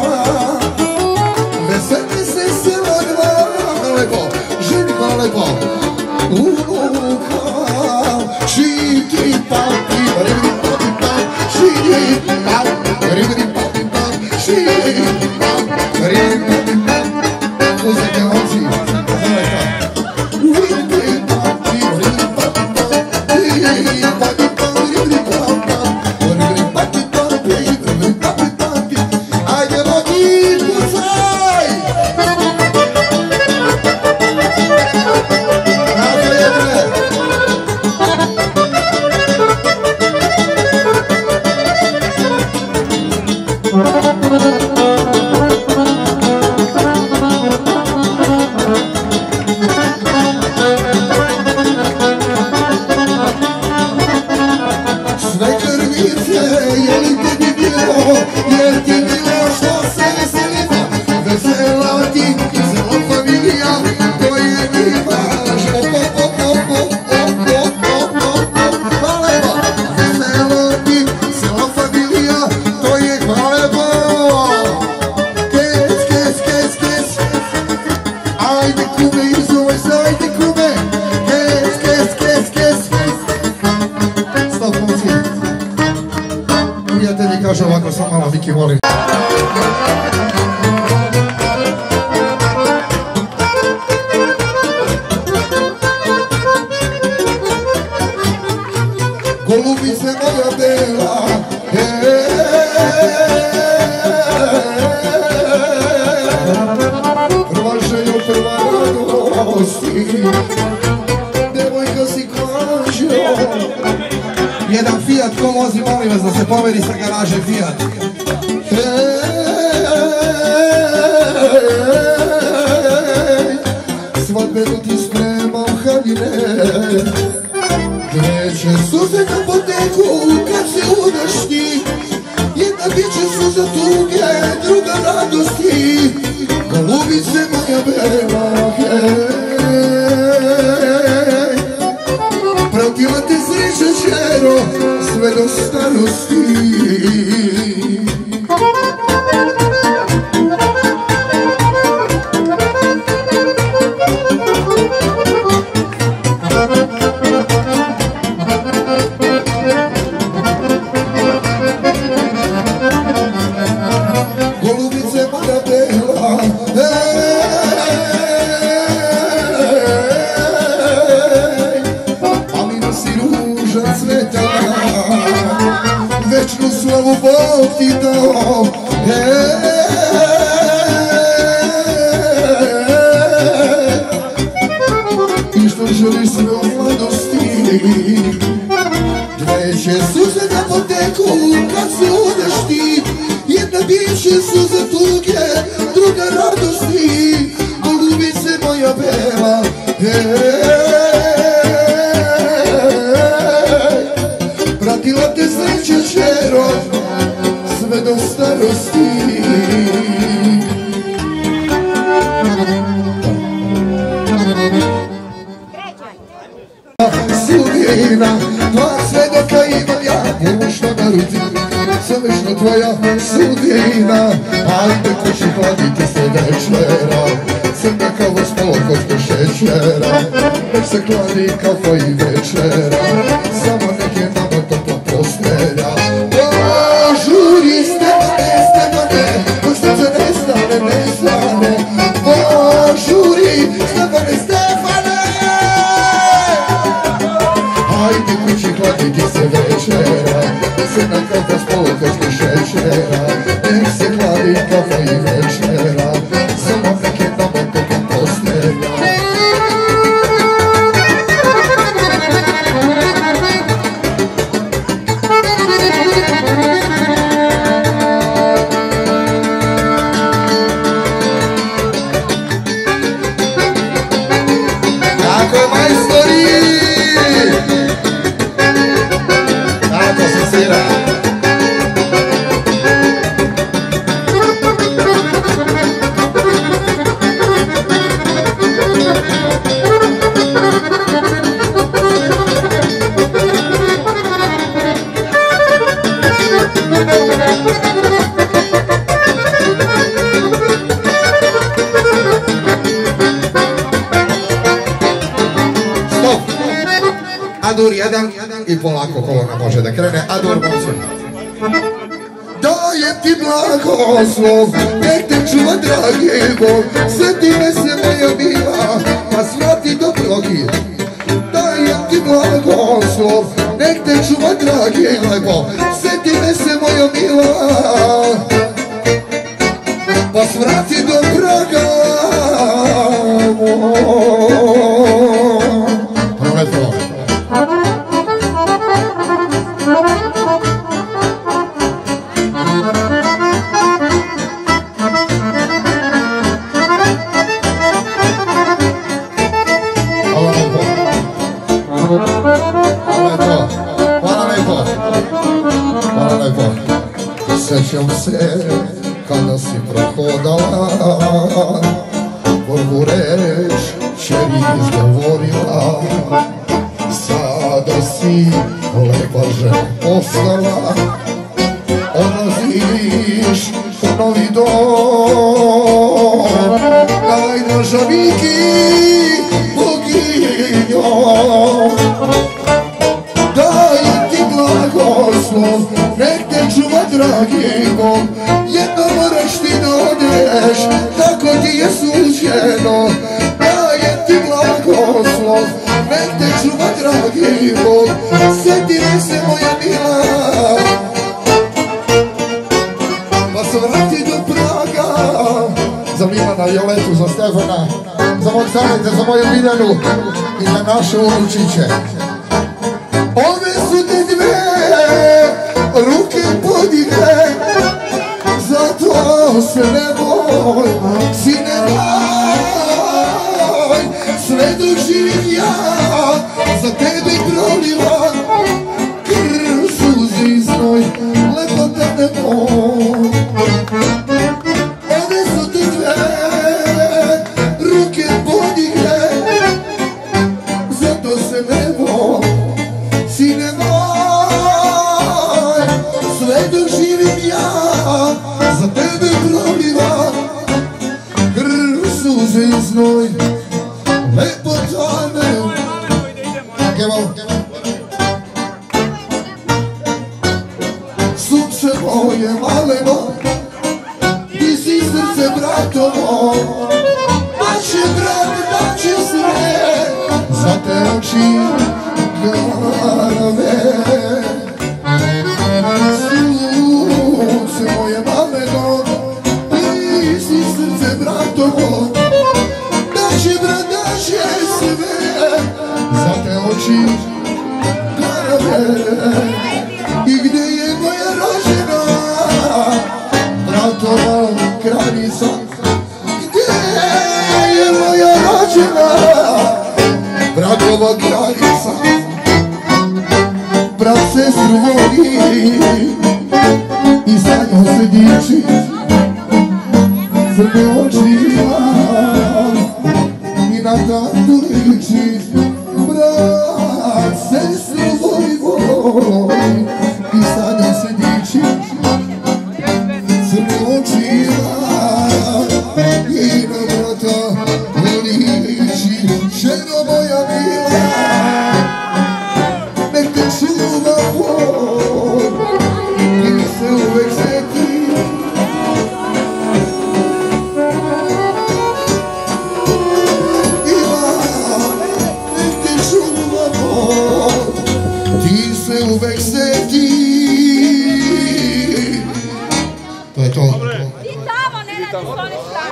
Veseli se selo dva, hvala lepo, ženi hvala lepo, unuka. Čiti papi, ribri papi pap, čiti pap, ribri papi pap, čiti pap, ribri papi pap. Uzete oči, zoveta. Kaže ovako, sam malo Miki molim. Golubice moja bela, prva želja, prva radosti, devojka si kažio, jedan Fiat ko vozi, molim vas da se pomeri sa garaže Fiat. Svadbenu ti spremam haljine, kreće suze na poteku kad se udaš ti. Jedna biće suza tuge, druga radosti, golubice moja bela, hej. Pratila te sreća čero, sve do starosti. Slavu Bog ti dao, i što želiš sve u mladosti. Dve će suze da poteku kad se udeš ti. Jedna biće suza tuge, druga radosti, golubice moja bela, pratila te sreća čero, sve do starosti. Sudbina, dva svedoka imam ja, nemošno na ruci, savršno tvoja sudbina. Ajde kući hladiti se večera, crna kava s polkoške šećera, nek se kladi kafa i večera, samo nek je nama topla postelja. Žuri Stefane, Stefane, ko srce ne stane, ne stane. Žuri Stefane, Stefane, ajde kući hladiti se večera, crna kafa s polkoške šećera, nek se kladi kafa i večera, samo nek je nama topla postelja. Adur jedan i polako kolona može da krene. Adur momci. Dajem ti blagoslov, nek te čuva dragi Bog, sjeti me se moja mila, pa svrati do progi. Dajem ti blagoslov, nek te čuva dragi Bog, sjeti me se moja mila, pa svrati do praga. Prometno. Sjećam se kada si prohodala, prvu reč čeri izgovorila, sada si lepa žena postala, odlaziš u novi dom, najno žaviki boginjo. Dajem ti blagoslov, nek te čuva dragi Bog, jedno moraš ti da odeš, tako ti je suđeno. Dajem ti blagoslov, nek te čuva dragi Bog, sjeti me se moja mila, pa se vrati do Praga. Za Milana, Joletu, za Stefana, za moj Sanete, za moju Miljanu i za naše unučiće. Ove su te dve ruke podigre, zato se nemoj, sine moj, sve dok živim ja, za tebe prolivam krv, suze i znoj, lepota nemoj. Ode su ti dve, ruke podigre, zato se nemoj, sine moj, sve dok živim ja, za tebe prolivam krv, suze i znoj, lepota nemoj. Sunce moje maleno, ti si srce bratovo, naše brat, naše sve, za te oči garave. Sunce moje maleno, ti si srce bratovo, naše brat, naše sve, za te oči garave. I gdje je moja rožena, bratova kraljica? Gdje je moja rožena, bratova kraljica? Brat sestru voli i za njom se diči, crne oči ima i na tatu liči. Brat sestru voli, voli i sa njom se diči, crne oči ima i na brata liči. Ženo moja mila, nek te čuva Bog, ti se uvek sjeti. Ima, nek te čuva Bog, ti se uvek sjeti. To je to. Ti tamo ne radi s onim stanjem.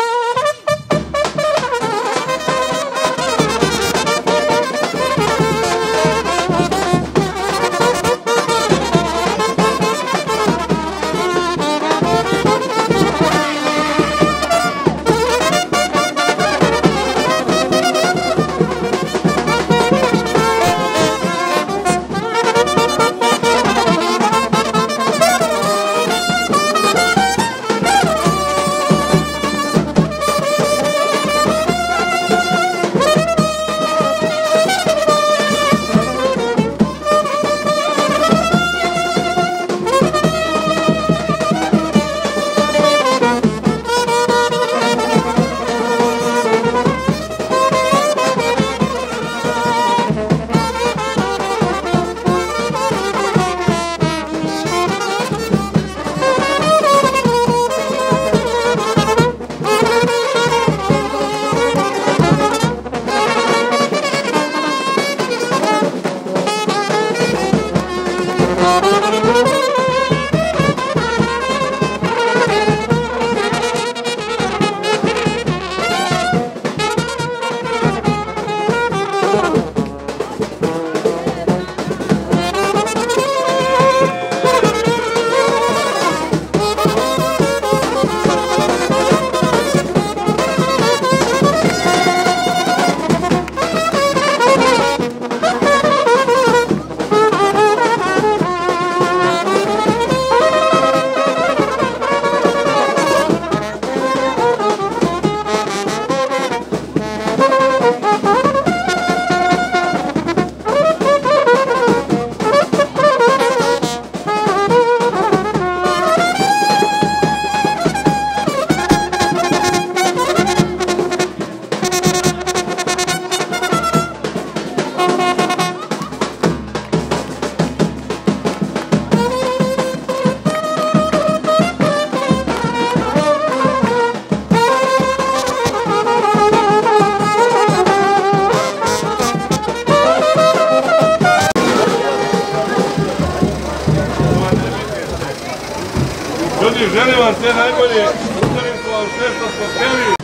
Ljudi, želim vam sve najbolje, ustavim smo vam sve što smo htjeli.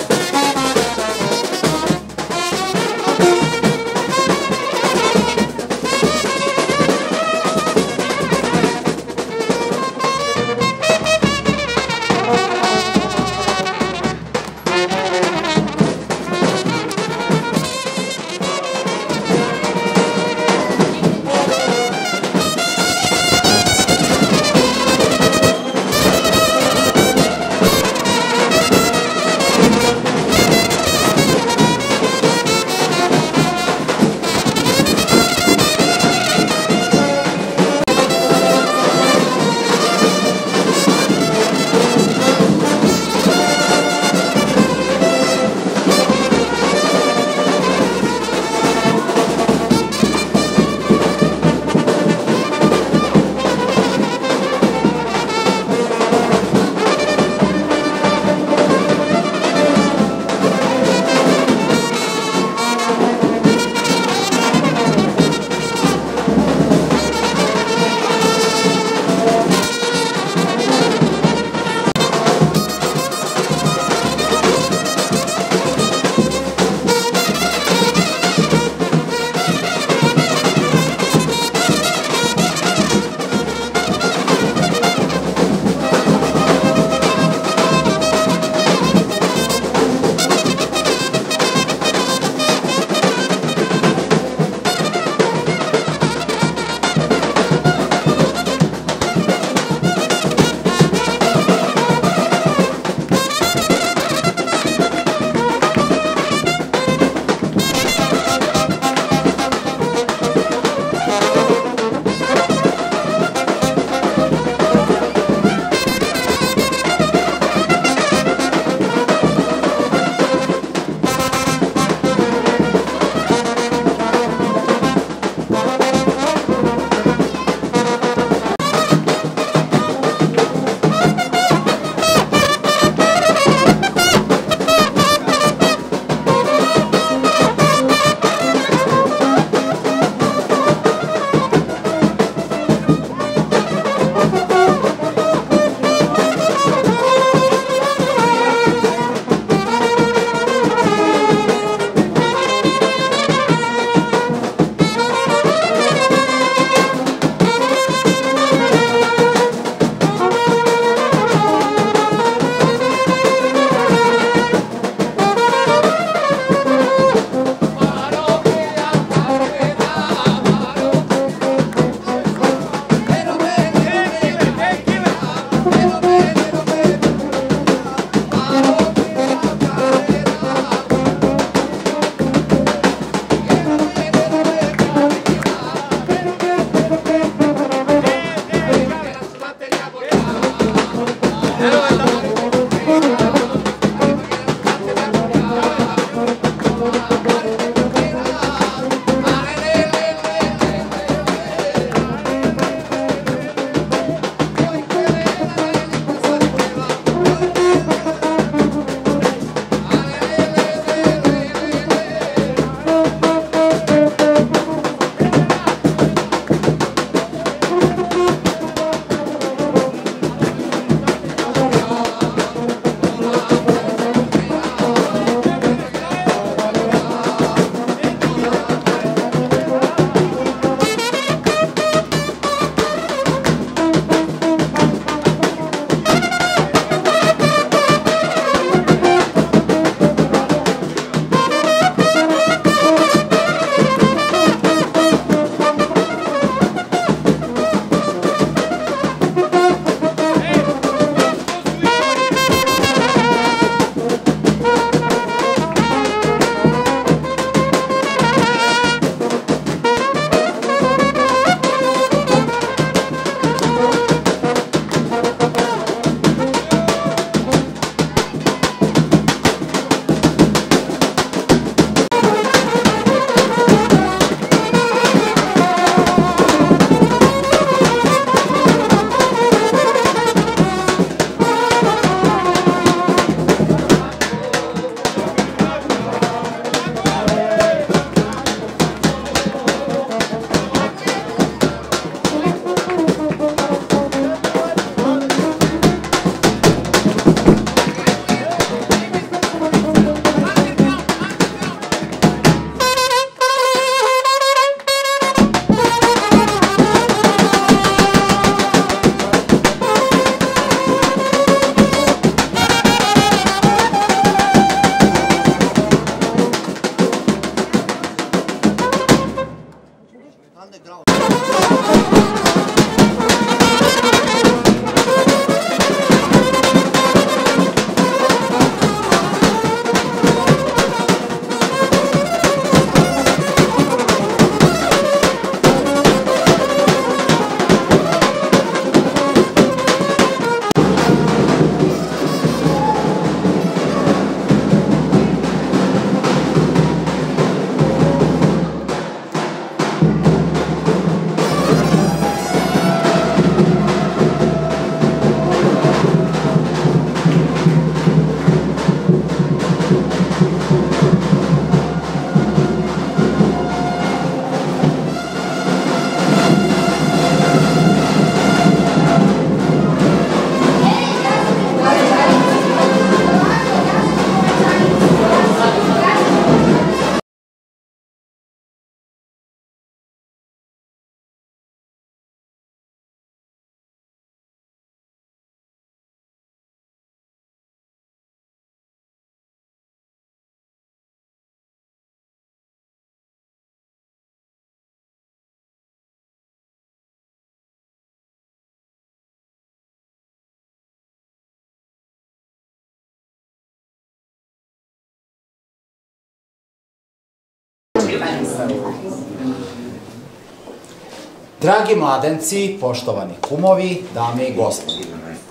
Dragi mladenci, poštovani kumovi, dame i gospodi,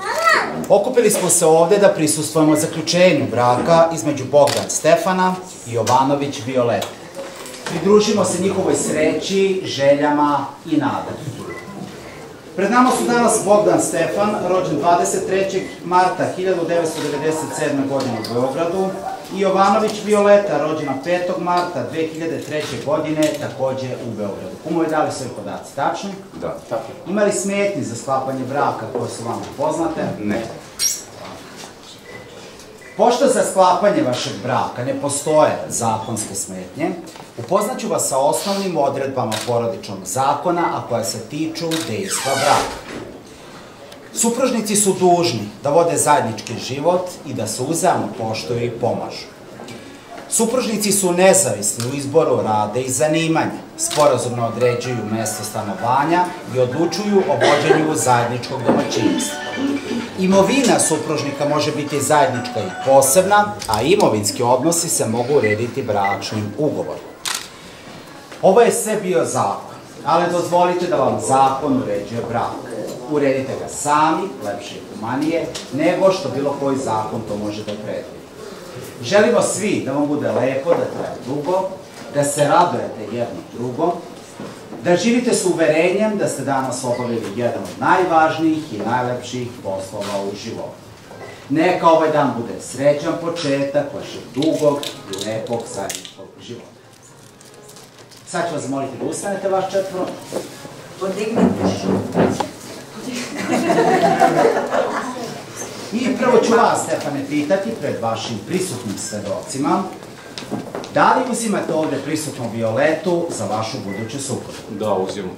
okupili smo se ovde da prisustvujemo zaključenju braka između Bogdan Stefana i Jovanović Violete. Pridružimo se njihovoj sreći, željama i nadama. Pred nama su danas Bogdan Stefan, rođen dvadeset trećeg marta hiljadu devetsto devedeset sedme. godine u Beogradu, i Jovanović Violeta, rođena petog marta dve hiljade treće. godine, takođe u Beogradu. Kumovi, da li su ovi podaci tačni? Da. Tako. Ima li smetnji za sklapanje braka koje su vam poznate? Ne. Pošto za sklapanje vašeg braka ne postoje zakonske smetnje, upoznaću vas sa osnovnim odredbama porodičnog zakona, a koja se tiču dejstva braka. Supružnici su dužni da vode zajednički život i da se uzajamno poštuju i pomažu. Supružnici su nezavisni u izboru rada i zanimanja, sporazumno određuju mesto stanovanja i odlučuju o vođenju zajedničkog domaćinstva. Imovina supružnika može biti zajednička i posebna, a imovinski odnosi se mogu urediti bračnim ugovorom. Ovo je sve bio zakon, ali dozvolite da vam zakon uređuje brak. uredite ga sami, lepše i humanije, nego što bilo koji zakon to može da predvidi. Želimo svi da vam bude lepo, da traje dugo, da se radujete jednom drugom, da živite s uverenjem da ste danas obavili jedan od najvažnijih i najlepših poslova u životu. Neka ovaj dan bude srećan početak vašeg dugog i lepog zajedničkog života. Sad ću vas zamoliti da ustanete vaš četvoro. Podignite. I prvo ću vas, Stefane, pitati pred vašim prisutnim svedocima, da li uzimate ovde prisutnu Violetu za vašu buduću suprugu? Da, uzimam.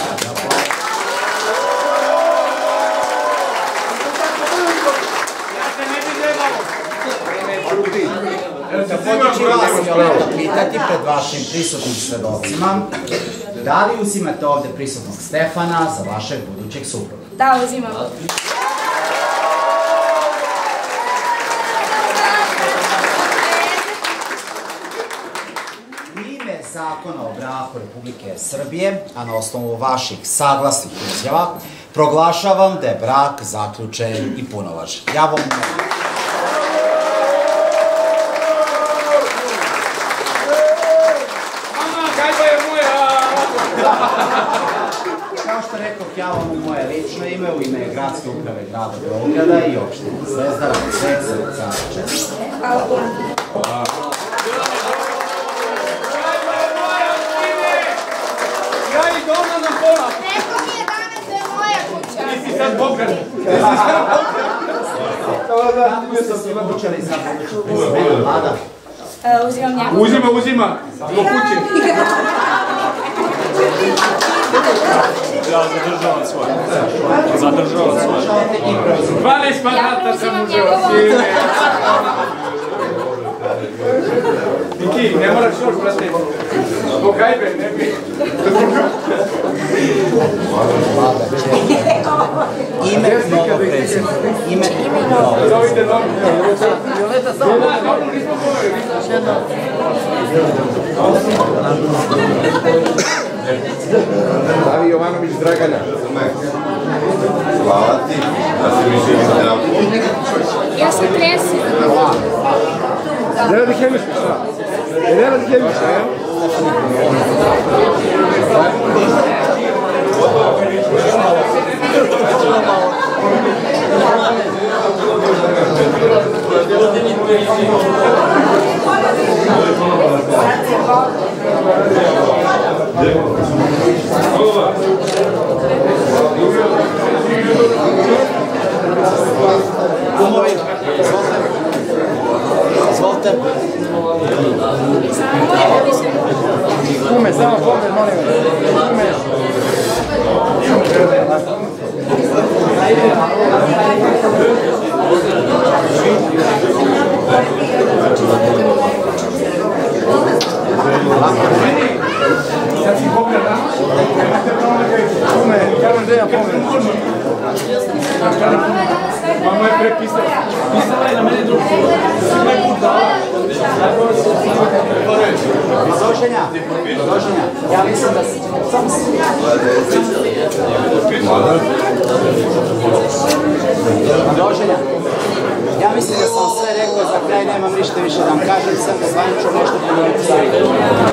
Takođe ću vas, Violeta, pitati pred vašim prisutnim svedocima, da li uzimate ovde prisutnog Stefana za vašeg budućeg supruga? Da, uzimam. Zakona o braku Republike Srbije, a na osnovu vaših saglasnih izjava, proglašavam da je brak zaključen i punovažen. Ja vam molim. Mama, kakva je moja? Kao što rekao, ja vam u moje lično ime, u ime Gradske uprave grada Beograda i opštine Zvezdara, sve srca čest. Hvala puno. Ja i doma nam pola. Neko mi je danas da je moja kuća. Ti si sad Bogdan. Kako ste se odlučili za buduću prezimenu vlada? Uzimam njegu. Uzima, uzima. Do kuće. Ja zadržavam svoje. Zadržavam svoje. dvanaest kvadrata sam uzeo. Niki, ne moraš još, brate. Zbog hajbe, ne bi. Ime novo prezime. Ime novo. Zovite novo. Violeta, samo. Da, dobro, nismo govorili. Avi Jovanović Dragana. Hvala ti. Da si mi živi zdravo. Ja sam Tresi. Ne radi hemiška, šta? Ne radi hemiška, ja? Izvolite. Kume, samo pogled, molim vas. Kume. Sad si Bogdan, da? Kume, kažem da ja pogled. Mama je prepisala. Pisala je na mene drugo. Doženja, doženja. Ja mislim da si... Samo si... Doženja. Ja mislim da sam sve rekao, za kraj nemam ništa više da vam kažem, sam da zvaniču nešto ponoviti savjetu.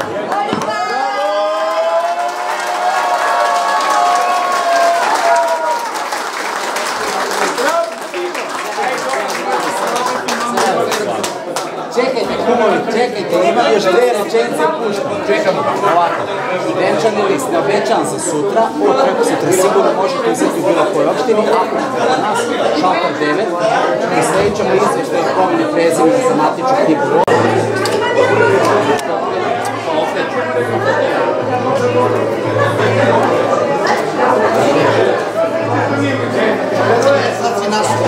Čekajte, kumovi, čekajte, ima još dve rečenice pušta. Čekamo, ovako. Venčani list, ne obećavam za sutra, ovo preko sutra sigurno možete uzeti u bilo kojoj opštini, ako na nas, šalter devet, i sledit ćemo izveštaj promene prezimena za matičnu knjigu. Sad si nastavio.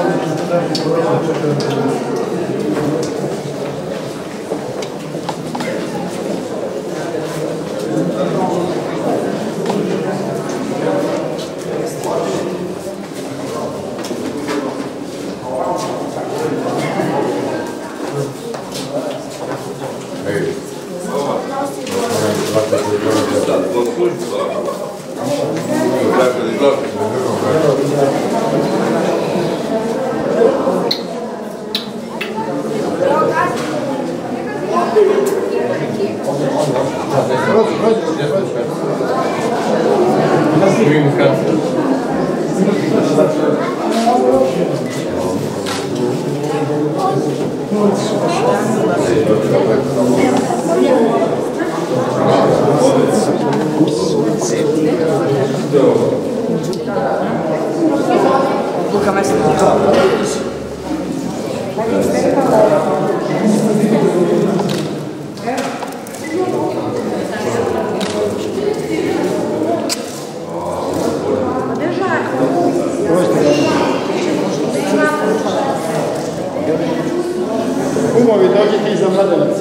Kumovi, dođite iza Mladenovac.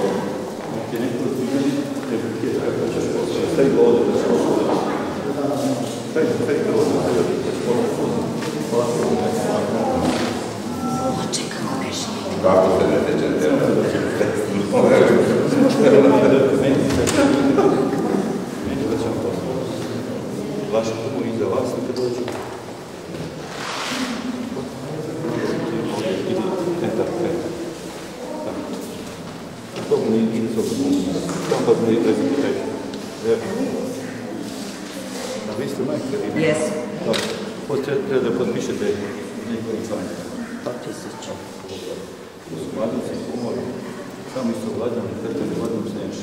Kako se ne teče? Vaša tomu iza vas, neka dođu. Tomu nije ide s ovom. Tam pa ne ide s ovom. A vi ste majke? Jes. Dobro. Treba da potpišete nekoliko zvanja. Potpisat ću. To su mladnici i kumovi. Samo isto vladani, kada je vladnom snješi.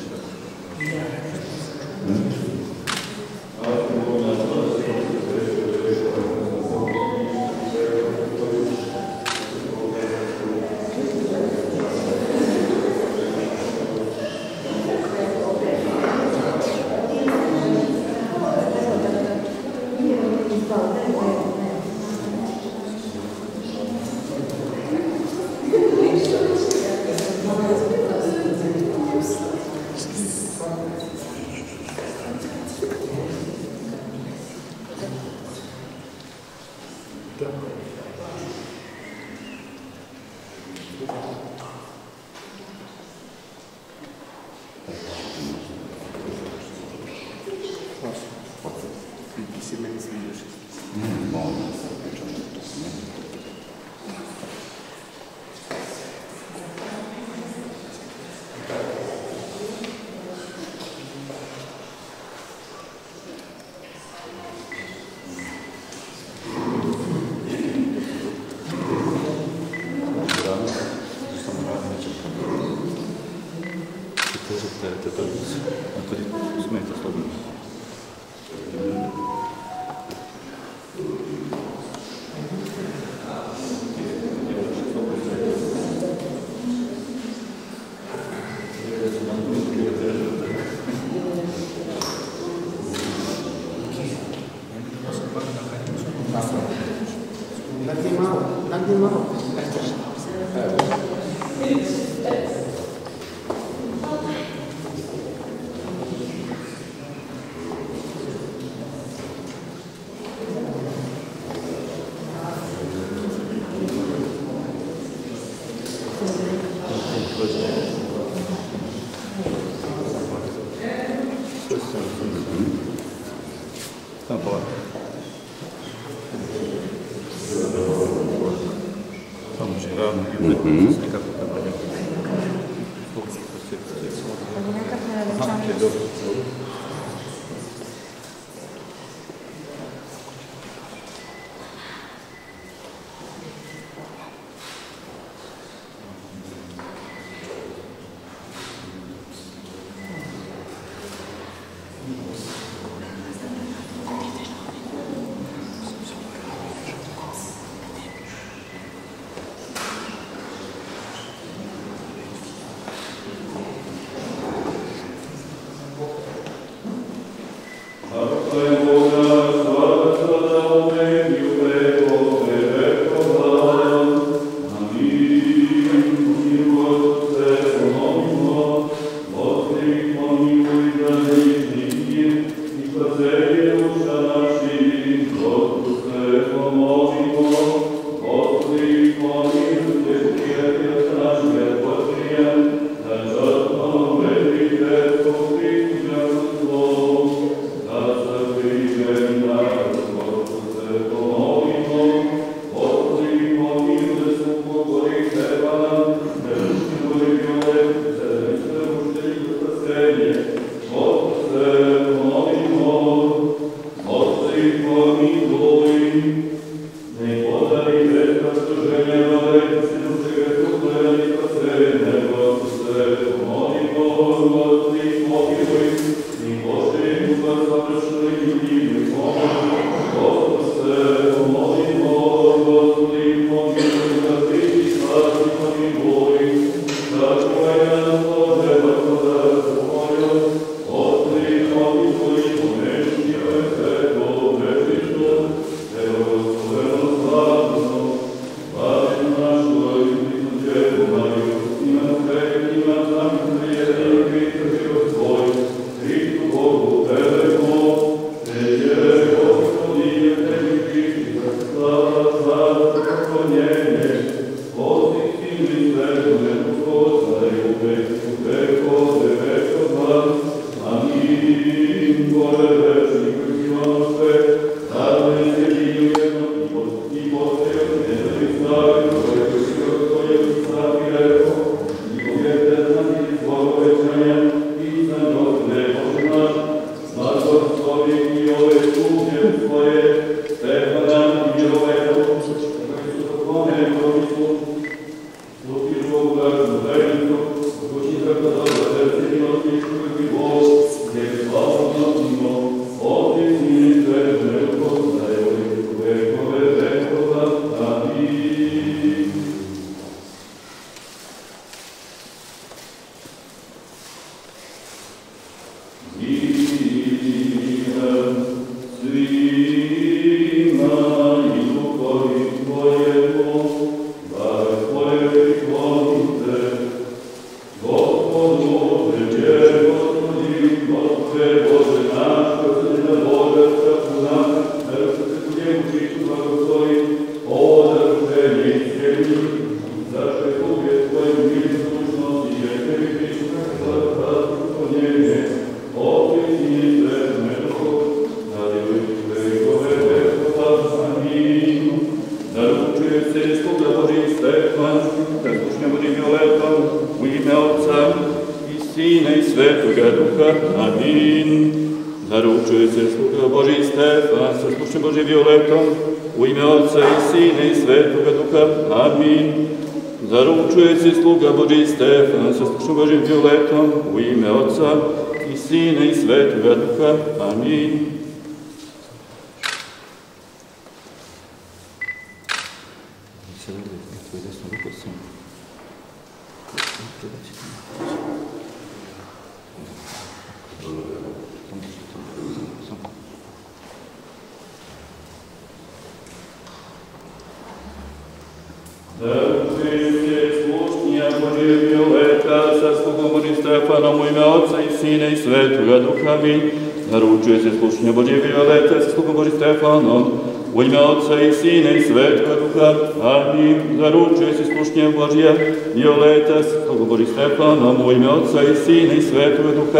Naručuje se slušnja Božje Violete sa slugom Božim Stefanom, u ime Otca i Sina i Svetoga Duha. Amin. Naručuje se slušnja Božja Violete sa slugom Božim Stefanom, u ime Otca i Sina i Svetoga Duha.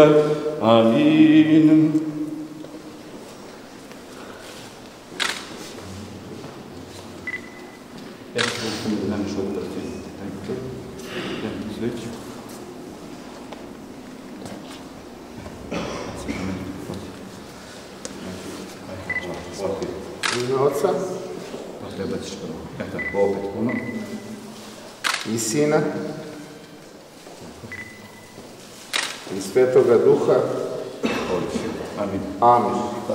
Amin. Oca i Sina i Svetoga Duha. Amin. Amin.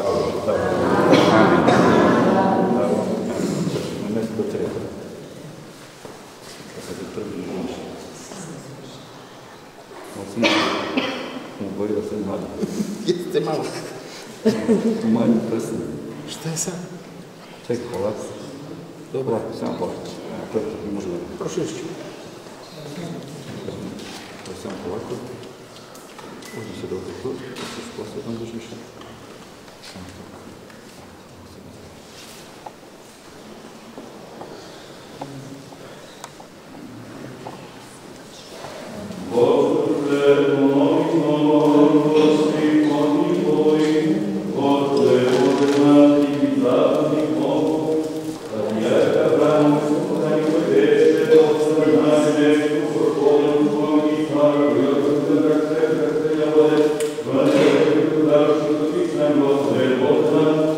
Jeste malo. Manje prsa. Šta je sad? Čekaj, ovako. Dobro, samo polako. Ne može da... Prošišću. Samo polako. Možda se dobro tu, da se posle tam držiš. Samo tako. Thank you.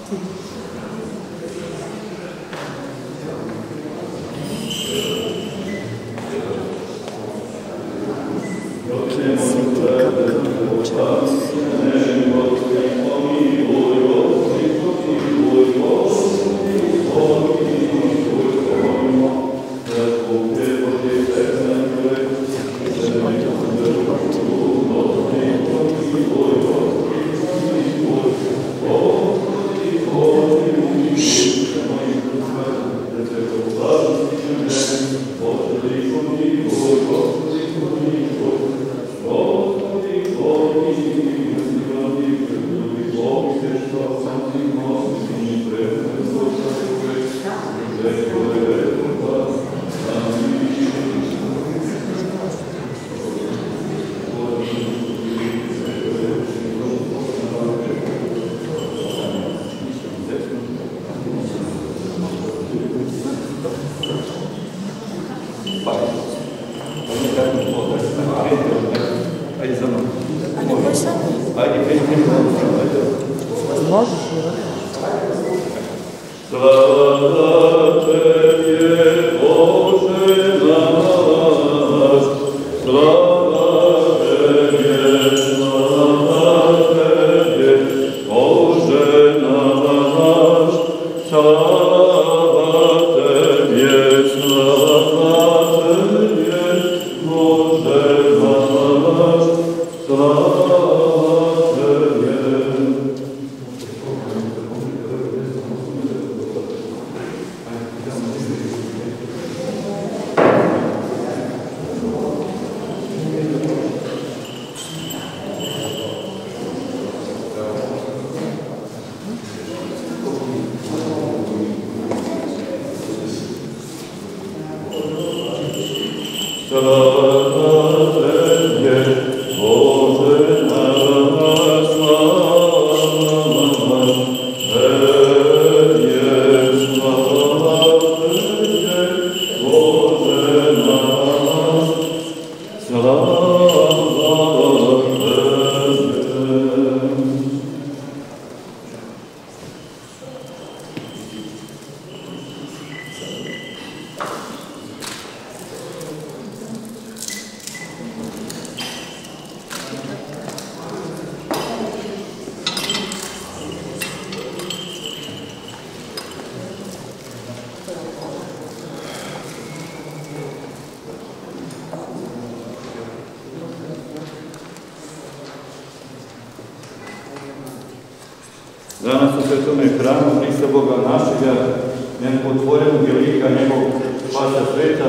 Danas u svetome hramu Hrista Boga našega, njegovog otvorenog je lika, njegovog Spasa sveta,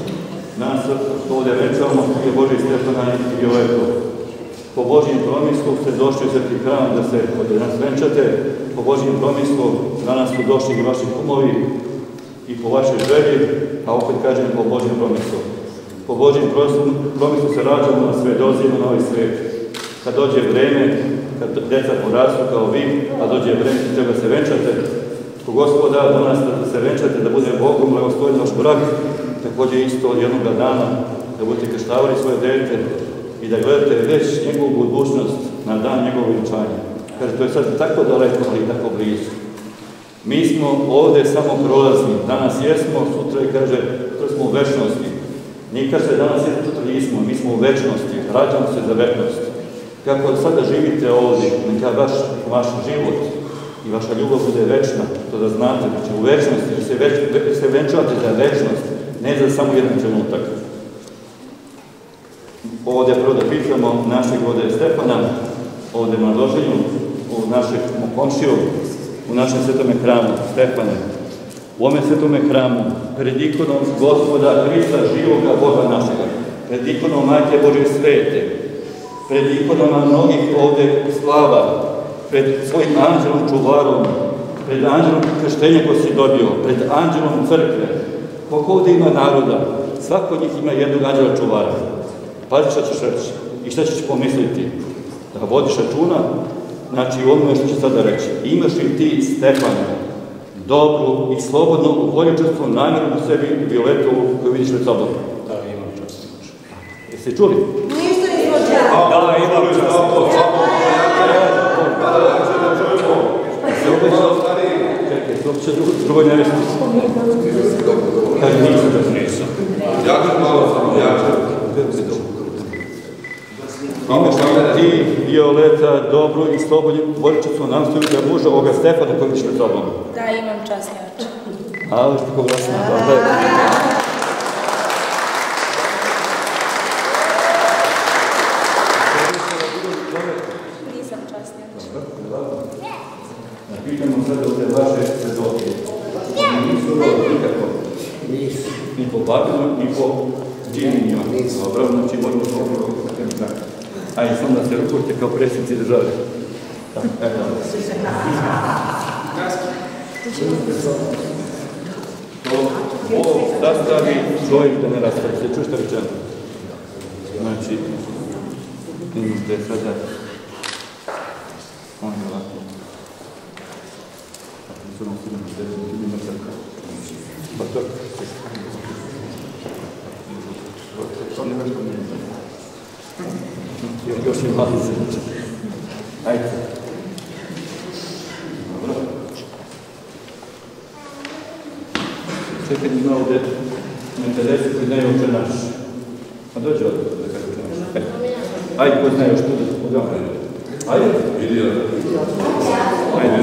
nas ovdje večamo je Boži Stefana i Violetu. Po Božjem promislu ste došli u sveti hram da se od nas venčate, po Božjem promislu danas su došli i vaši kumovi i po vašoj želji, a opet kažem po Božjem promislu. Po Božjem promislu se rađamo na sve, dolazimo na ovaj svet. Kad dođe vreme, kad djeca porastu kao vi, a dođe vreme kad treba se venčate, ko Gospod da danas da se venčate, da bude Bogom blagoslovljen vaš brak, također isto od jednog dana da budete krštavali svoje dete i da gledate već njegovu budućnost na dan njegovog vjenčanja. Kaže, to je sad tako daleko, ali tako blizu. Mi smo ovdje samo prolazni, danas jesmo, sutra je, kaže, sutra smo u večnosti. Nije kaže, danas jesmo, sutra nismo, mi smo u večnosti, rađamo se za večnost. Kako sada živite ovdje, neka vaš, vaš život i vaša ljubav bude večna, to da znate, znači u večnosti, da se, već, se venčavate za večnost, ne za samo jedan trenutak. Ovdje prvo da pitamo našeg ovdje Stefana, ovdje na doženju, u našeg komšiju, u našem svetome hramu, Stefane. U ovome svetome hramu, pred ikonom Gospoda Hrista, živoga Boga našega, pred ikonom Majke Božje svete, pred ikonama mnogih ovdje slava, pred svojim anđelom čuvarom, pred anđelom krštenja koji si dobio, pred anđelom crkve. Koliko ovdje ima naroda, svako od njih ima jednog anđela čuvara. Pazi šta ćeš reći i šta ćeš pomisliti. Da vodiš računa, znači ono što ću sada reći. Imaš li ti, Stefane, dobru i slobodnu uvoljičarstvenu namjeru u sebi Violetu koju vidiš pred sobom? Da, imam čast. Jeste čuli? Ništa nismo čuli. Da, imam čast. Violeta, dobru i slobodnu Božićevsku nastoju za muža ovoga Stefana koji vidiš pred sobom. Da, imam časni oči. Ali kako glasno, da je. Nisam časni oči. Pitamo sada od te vaše svedoke. Nisu nikako. Ni po babinu, ni po džinima. Dobro, znači moramo dobro. Ajde, sam da se rukurite kao predsjednici države. Ovo rastavi čovjek da ne rastavi. Se čuš šta rečeno? Znači, da je sada on je ovako. Su nam svi nam zelo, ima crka. Pa to... To ne nešto mi je. Još je malo se. Ajde. Dobro. Čekaj, ima ovdje mentalitet koji znaju uče naš. A dođe ovdje da kako uče naš. Ajde, ko znaju što da se pogledamo. Ajde. Idi. Ajde.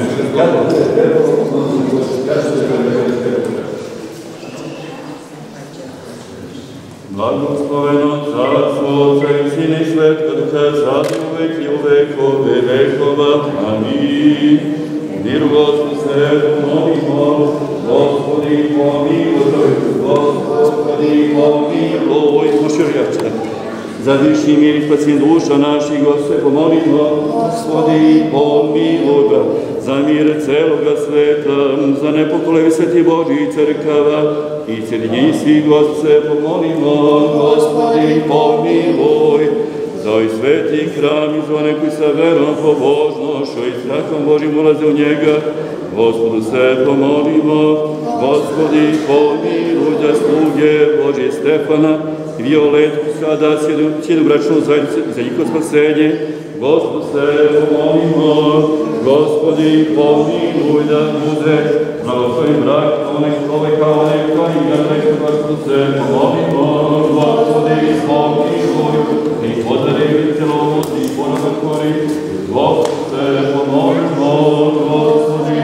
Blagosloveno Carstvo Otca i Sina i Svetega Duha, sad i uvek i u vekove vekova. Amin. Miru Gospodu svetu molimo, Gospodi pomiluj, Gospodi pomiluj. Možeš jače. Za višnji mir i spasenje duša naših, Gospode, pomolimo, Gospodi pomiluj, brat. Za mir celoga sveta, za nepokolevi sveti Božji crkava i sjedinjenje svih, Gospode, pomolimo, Gospodi pomiluj. Za ovaj sveti hram i za one koji sa verom, pobožnošću i strahom Božjim ulaze u njega, Gospodu se pomolimo, Gospodi pomiluj za sluge Božje Stefana i Violetu, sada sjedu bračnu zajednicu za njihovo spasenje, Gospodu se pomolimo, Gospodi pomiluj da bude blagoslovim brak, onaj čoveka, onaj kojega preko Gospodu se pomolimo, Gospodi pomiluj, i podari celosti i ponoga kori, Gospodu se pomolimo, Gospodi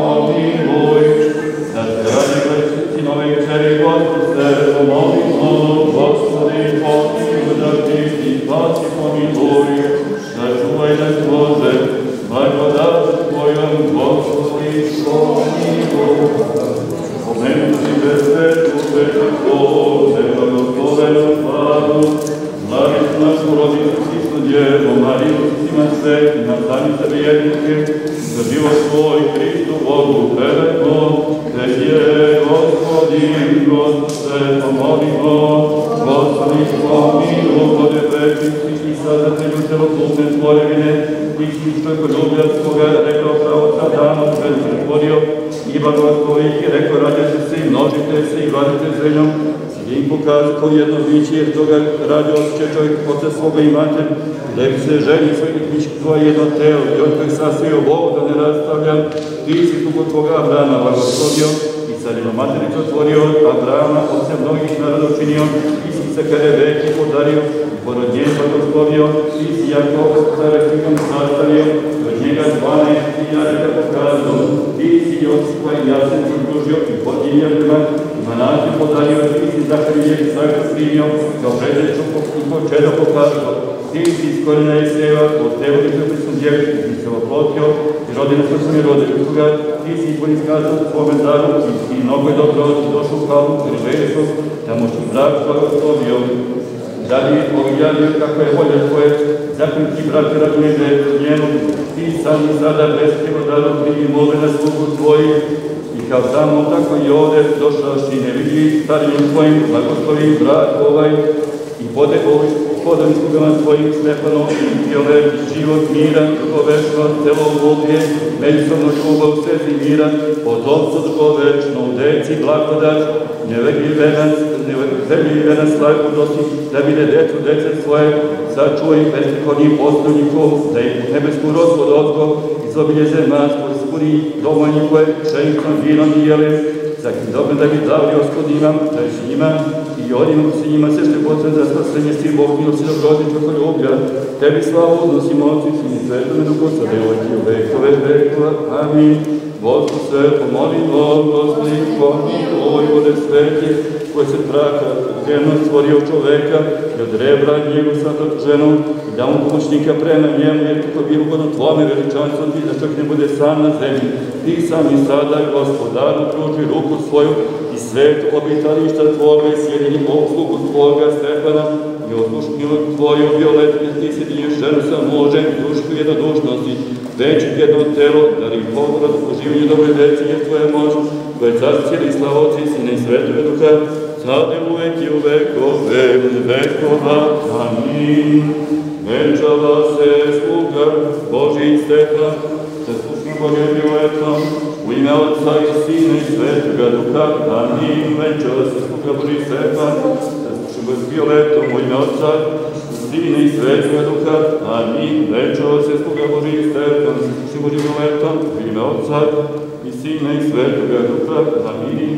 pomiluj, da se radi gledati nove večeri, Gospodu se pomolimo, Gospodi pomiluj, da ti i spasi pomiluj, da čuvaj nas Bože, blagodat Tvojom, Gospodi pomiluj. Pomenuti bez svetu, svetu Bože, blagoslovenu Vladu, Slavite našu rodinu, Hristu Djevo, Mariju, svima svetima, sami sebi jednike, za život svoj, Hristu Bogu, predajmo, te je Gospodin, Gospode, pomolimo, Gospodi, pomiluj, Bode prečisti i sadatelju celokupne tvorevine, i svi što je ljublja svoga, rekao pravca dano, sve pretvorio, i blagoslovih je rekao, rađajte se i množite se i vladite zemljom, i im pokaže kao jedno biće, jer toga radi osjeća čovjek oca svoga i mater, da bi se ženi svojih biće tvoje jedno telo, i od kojeg sasvio Bog da ne rastavljam, ti si tu kod tvoga Abrahama blagoslovio, i carino matericu otvorio, Abrahama oca mnogih naroda učinio, i si se kada veki podario, i porodnje blagoslovio, i si Jakov cara knjigom sastavio, i od njega dvanaest hiljada pokazao, ti si Josipa i Jasencu družio, i podinjavljima, Manati podario, ti si Zaharije i Saka primio, kao predreču i počeda pokazao. Ti si iz korijena Iseva, od teba i Hrvatskog djevicu, ti se oplotio, i rodina što sam je rodil druga, ti si izbor iskazao u svome daru, i mnogo je dobro i došao u kalu, i željesu, da moći brak blagoslovio. Da li objavio kako je volja tvoje, zakon ti, brate, raduje da je njenu, ti sam i sada bez krivodaru primi mole na slugu tvoji, i kao samo tako i ovdje došao si ne vidi starijim tvojim blagoslovim brak ovaj i pode ovih podam slugama tvojim Stefanom i Violet, život mira, duhovečno, celo uglje, međusobno ljubav, sveti mira, potomstvo duhovečno, u deci blagodat, nevelji venac slavu dosti, da bide decu, dece svoje, sačuvaj ih besprehodnim postavnikom, da ih u nebesku rozvod odgo, iz obilje zemaljsko, ispuni domo njihove, pšenicom, vinom i jelem, zakim dobro da bi dali oskod imam, da je s njima, i onima ko se njima sve što je potrebno za spasenje svih Bog milosti dobrosti čokoljublja, tebi slavu odnosimo Otcu i Sinu i Svetome Duhu, sada i uvek i u vekove vekova. Amin. Gospod se pomolimo, Gospodi, pomiluj, vode sveti, koji se traka ženu stvorio čoveka i od rebra njegu sada ženu i da mu pomoćnika prema njemu, jer kako bi ugodno tvome veličanstvo ti da čak ne bude sam na zemlji. Ti sam i sada, Gospodaru, pruži ruku svoju i svetu obitališta tvoga i sjedini poslugu tvoga Stefana i oslušnju tvoju Violetu, jer ti sjediniš ženu sa mužem i dušku jednodušnosti, već jedno telo, da li povrat u življenju dobre deci je tvoja moć, koje carstje i slava Otca i Sina i Svetove Duha, sada uvek i u vekove vekova. Amin. Venčava se sluga Božji Stefan, sa slušnim Božjim Violetom, u ime Otca i Sina i Svetoga Duha. Amin. Venčava se sluga Božji Stefan, sa slušnim Violetom, u ime Otca Sina i Svetoga Duha. Amin. Venčava se sluga Božji Stefan, sa slušnim Božjim Violetom, u ime Otca i Sina i Svetoga Duha. Amin.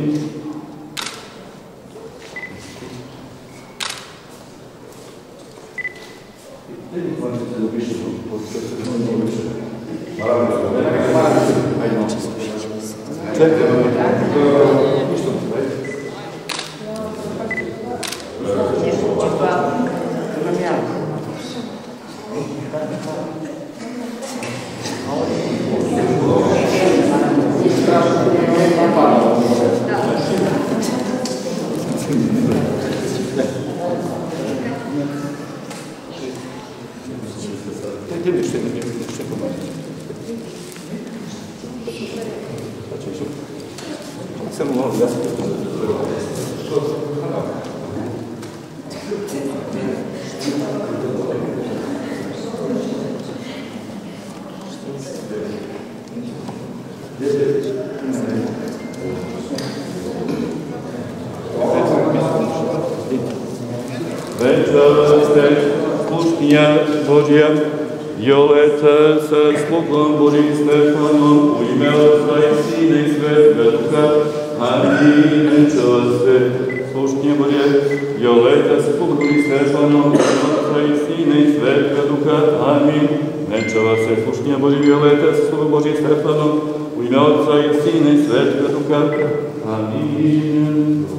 Božja, Violeta sa slugom Božjim Stefanom, u ime Otca i Sina i Svetoga Duha. Amin. Venčava se slušnje Božje, Violeta sa slugom Božjim Stefanom, u ime Otca i Sina i Svetoga Duha. Amin. Venčava se slušnje Božje, Violeta sa slugom Božjim Stefanom, u ime Otca i Sina i Svetoga Duha. Amin.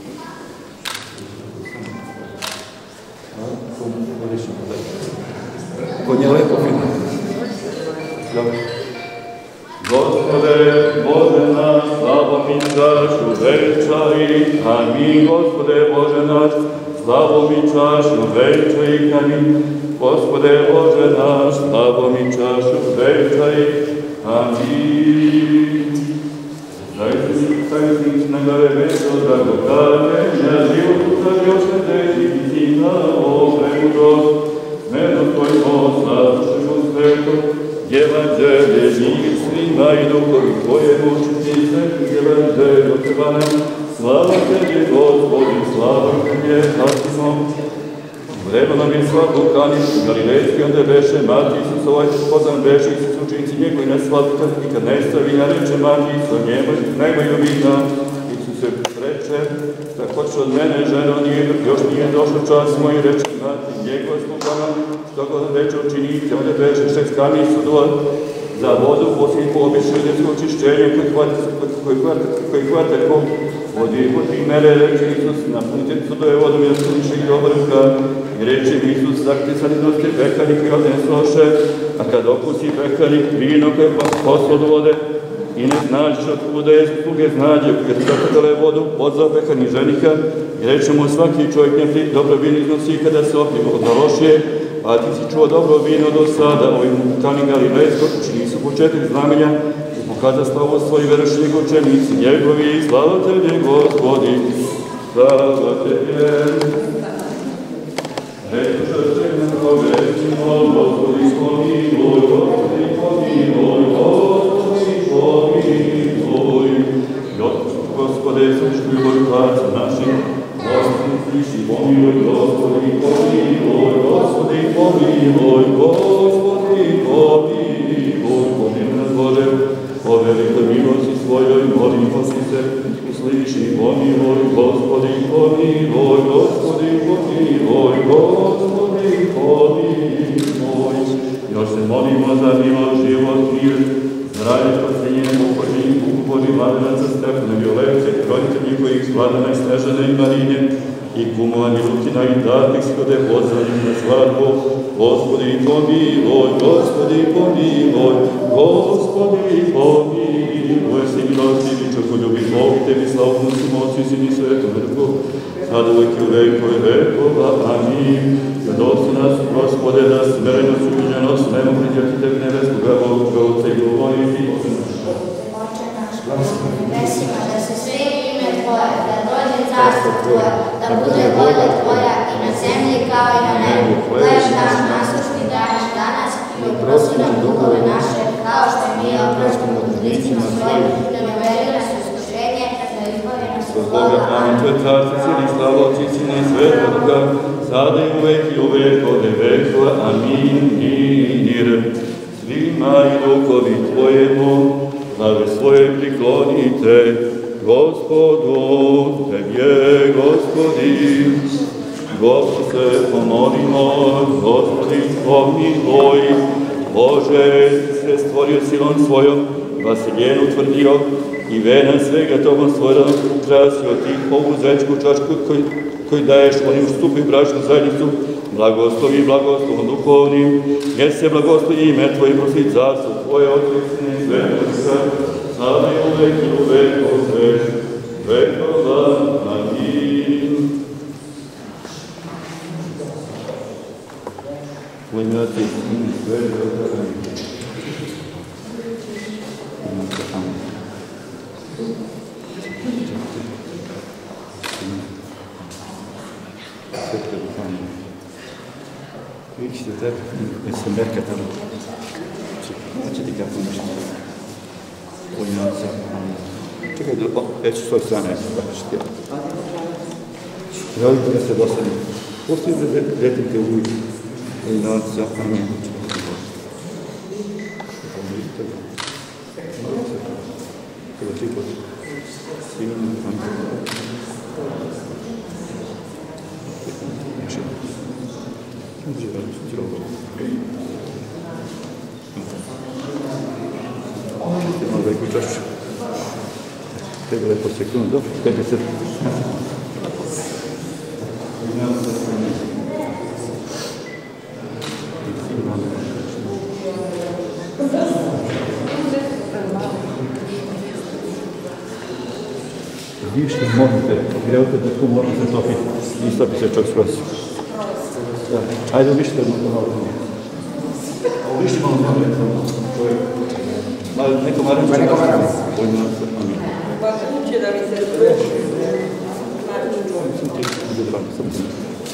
Kod nje lepo fino. Gospode, Bože naš, slavom i čašu veličaj. Amin. Gospode, Bože naš, slavom i čašu veličaj. Amin. Gospode, Bože naš, slavom i čašu veličaj. Amin. Zaista na gare većo da go kaže, na životu za još ne teži biti na opremu dost. Meno tvojmo slavšemu svetu, evanđelje njih svima i duhovi tvoje mučiti svetu, evanđelje otevane. Slava tebi, Gospodi, slava tebi, Tatimo. Vremenom je svatko kaniš, Galilejski onda beše, mati Isusovaj, poznan beše, Isus učinci njegovi ne svatka, i kad nestavi nareče mati Isus, nemaju vina. Isus se reče, tak hoće od mene, ženo, nije, još nije došao čas moj, reče mati njegova slugana, što god veće učinite, onda beše šest kani sudova, za vodu posljednji po običaju ljudsko očišćenje, koji hvate ko vodi po tri mere, reče Isus, napunite sudove vodom i osuniše ih obrka, i reče Isus, zaktisani doste pekari koji odnesoše, a kad okusi pekari vino koje poslod vode, i ne znađeš od kuda je sluge znađe, jer su zakladale vodu, pozvao pekani ženika, i reče mu svaki čovjek njeti dobro vino iznosi kada se opije od lošije, a ti si čuo dobro vino do sada, ovim kani Galilejskog, učini su po četiri znamenja, i pokaza slavu svoji veršnih učenici njegovi, slava tebi, Gospodi, slava tebi. Rekoša čekna povećimo, Gospodi, pomiluj, Gospodi, pomiluj, Gospodi, pomiluj. Gospode, sluškuj borkaca naših, Gospodi, sliši, pomiluj, Gospodi, pomiluj, Gospodi, pomiluj, Gospodi, pomiluj, pomiluj nas Bože, po velikoj milosti svojoj, molim Gospodi se, usliši, pomiluj, Gospodi, pomiluj, pomiluj, Gospodi, pomiluj. Još se molimo za milog život, mir, zdravlje, spasenje, pokojniku, Boži mladenaca Stefana, Violete, roditelj njihovih Vladana i Snežana i Marine, i kumova Milutina i datih shode pozdravljim na svadbu. Gospodi, pomiluj, Gospodi, pomiluj, Gospodi, pomiluj, si milostivi, čakoljubi, Bog, tebi slavnu su moći, si mi svetom vrhu, sada uvek i u vekove vekova, amin. Zadosti nas, Gospode, da smerenost i uključenost, nemo pridjeti tebi nebeskoga Boga, Otca i Duha i Duha. Nebesima, da se sveti ime Tvoje, da dođe carstvo Tvoje, da bude volja Tvoja i na zemlji kao i na nebu. Hleb naš nasušni daš danas i oprosti nam dugove naše, kao što mi oprostimo dužnicima svojim, da ne uvedi nas u iskušenje, da izbavi nas od zloga. Amin. Tvoje carstvo, sili, slava, Otci, Sina i Svetog Duha, sada i uvek i uvek od vekova. Amin. Mir svima i duhovi Tvojemu, glave svoje priklonite, Gospodu, tebi je, Gospodi. Gospod se pomolimo, Gospodi, pomiluj. Bože, se stvorio silom svojom, vasiljen utvrdio i vena svega tobom stvorenog ukrasio ti ovu zvećku čačku koju, koju daješ onim stupu i bračnu zajednicu, blagoslovi blagoslovom duhovnim, jer se blagoslovi ime Tvoje i prosli carstvo Tvoje odsvjesne i svemoća, sada i uvek i uvek od vekova. Amin. U ime Otca i Sina i Svetog Duha. Vidite tebe, već se merka tamo. Hoće ti kako nešto. U ime Otca. Čekaj, već s svoje strane, kako ću ti. Želim da se dosadne. Postoji da detinke u ime Otca. Amin. Kada ti poti. Sina, amin. Malo veliko čašću. Treba lepo sekund, dobro? pedeset. Vište, možete, grevate da tu možete se topiti. I stopi se čak skroz. Ajde, uvište malo malo. Uvište malo malo. Neko maram? Neko maram. Pa kuće da mi se zvrši. Sam ti, bude vam, sam ti.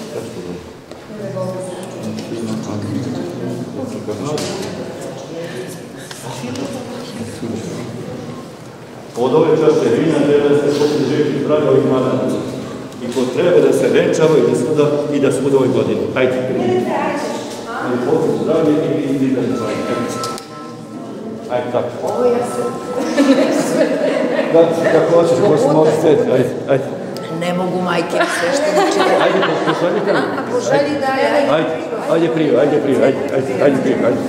Od ove čaše vina treba se početi živjeti zdravlja ovih mladana. I ko treba da se venčavaju da svuda i da svuda ovoj godini. Ajde, prije. Ajde, početi zdravlje i vi izgledali zdravlje. Ajde, tako. Ovo ja se... Da, kako hoćeš, ko se može sveti. Ajde, ajde. Ne mogu majke sve što mi čine. Ajde, poželji tamo. A poželji da je... Ajde, ajde prije, ajde prije, ajde, ajde, ajde prije, ajde.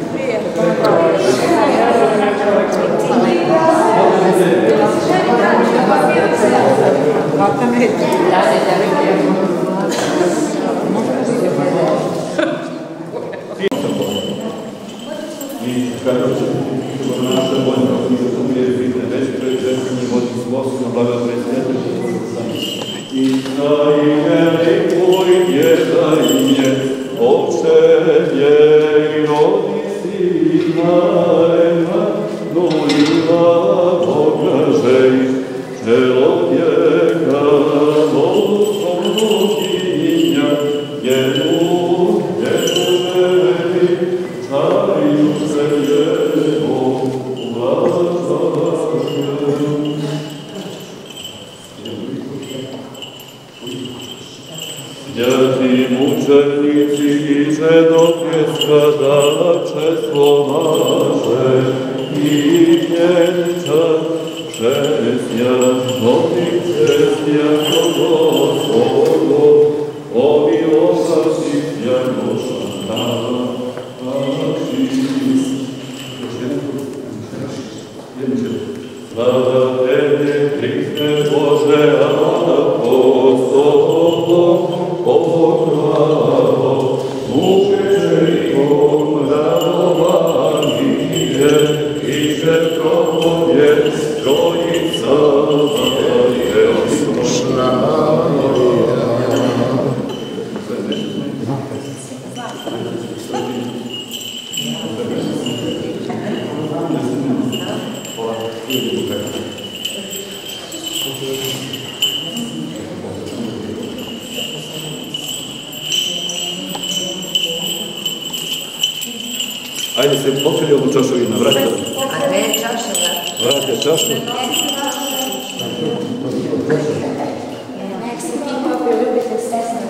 I kada će naša vojna umije biti veći pređenje vodi slosu na blaga predsjednje i najvelikoj jedanje očevje i rodi sina ema nulila pokažej čelovjeka losom duginja jednu jednu čaju se jevo ulažaju. Djeci mučenici i ženo pjeska dače slomaže Slava Tebe, Hriste Bože, apostolom, popravo, mučenikom radovanije, i že propovje Trojica je oslušna. Ajde se pokrije ovu čašu vina, vratite. A dve čaše, da? Vratite čašu. Nek se ti popio, ljubite sestra.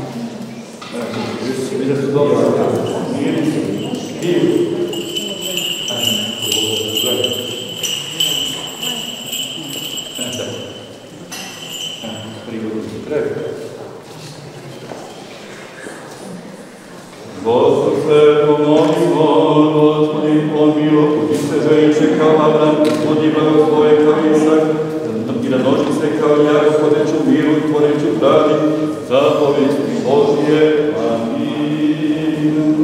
Vidite su dobro. Gospod se pomolimo, Gospodin pomilo, kudi se želiče kao Avram, Gospodi blagoslovi kao Isak, i da noži se kao Jako, hodeću miru i tvoreću pravdi, zapovesti Božije. Amin.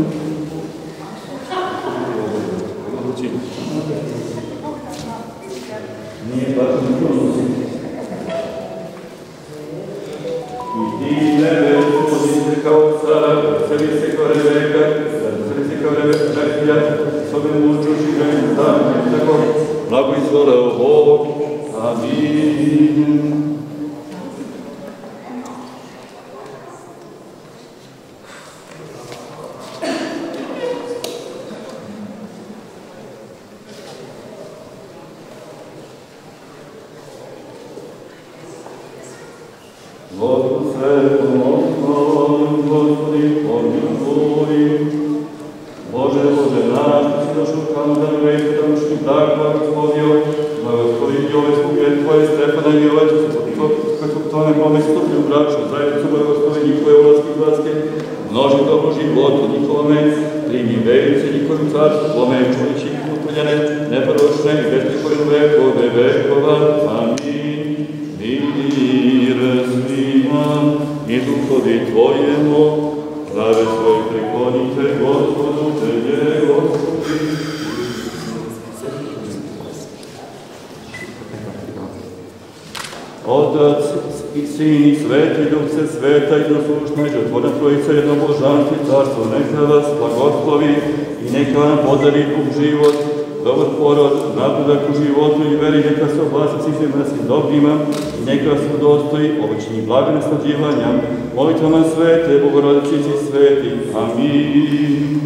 Nije baš na kronosi. I ti nebe, vodi se kao car, seli se kao Rebeka, seli se kao Rebeka, s ovim muču življeni stavljeni, tako blago izvoleo Bog. Amin. Gospod se pomolimo, Gospodi pomiluj. Bože, Bože naš, ti si došao kao da ne već današnji brak, blagoslovio, blagoslovio ove sluge Tvoje Stefana i Violeta, koje su to nekome stupili u braču, zajednicu blagoslovi njihove ulaske i izlaske, množi dobro životu njihovome, primi verice njihovim carstvu, Tvome čujući ih utrljene, neporočne i bezprihojne vekove vekova. Amin. Mir svima i duhovi Tvojemu, zdrave svoje priklonite Gospodu, Tebe, Gospodi. Otac i Sin i Sveti Duh se sveta i doslušna i žrtvona Trojica jedno božanstvo i carstvo, neka vas blagoslovi i neka vam podari duh život, dobar porod, napredak u životu i veri, neka se oblasi svim zemaljskim dobrima i neka vas udostoji obećanih blaga naslađivanja. Molitvama Svete, Bogorodice i sveti. Amin.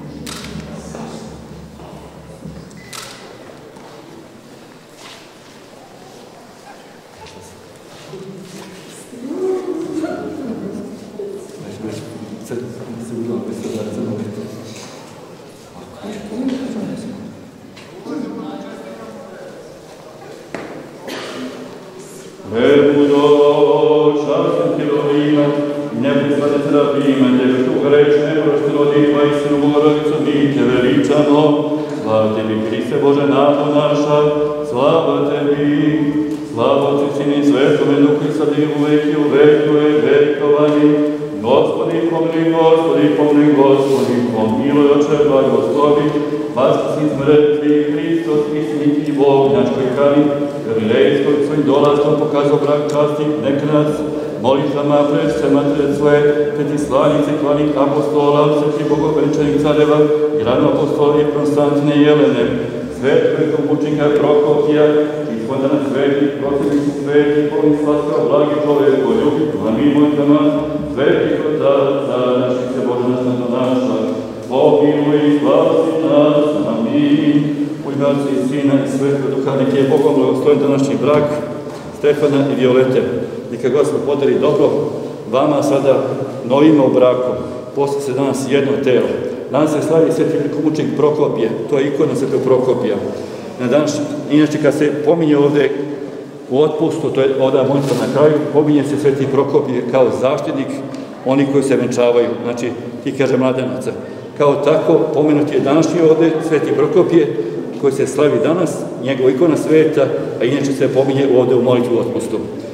Apostola, sveti bogoveličanih careva, grana apostola i Konstantine Jelene, svetog mučnika Prokopija, ispodana sveti, protivniku sveti, Bonislava, blagi čovekoljubi, amin mojtama, sveti otaca, naši se Bože nastavno naša, pomiluj i spasi nas, amin. U ime Otca i Sina i Svetog Duha, nek je Bogom blagosloven današnji brak Stefana i Violete. Neka Gospod podari dobro vama sada novima u braku. Postoji se danas jedno telo. Danas se slavi sveti velikomučnik Prokopije, to je ikona svetog Prokopija. Na danas, inače kad se pominje ovde u otpustu, to je ovdje molitva na kraju, pominje se sveti Prokopije kao zaštitnik oni koji se venčavaju, znači ti kaže mladenaca. Kao tako pomenuti je današnji ovde sveti Prokopije koji se slavi danas, njegova ikona sveta, a inače se pominje ovdje u molitvu otpustu.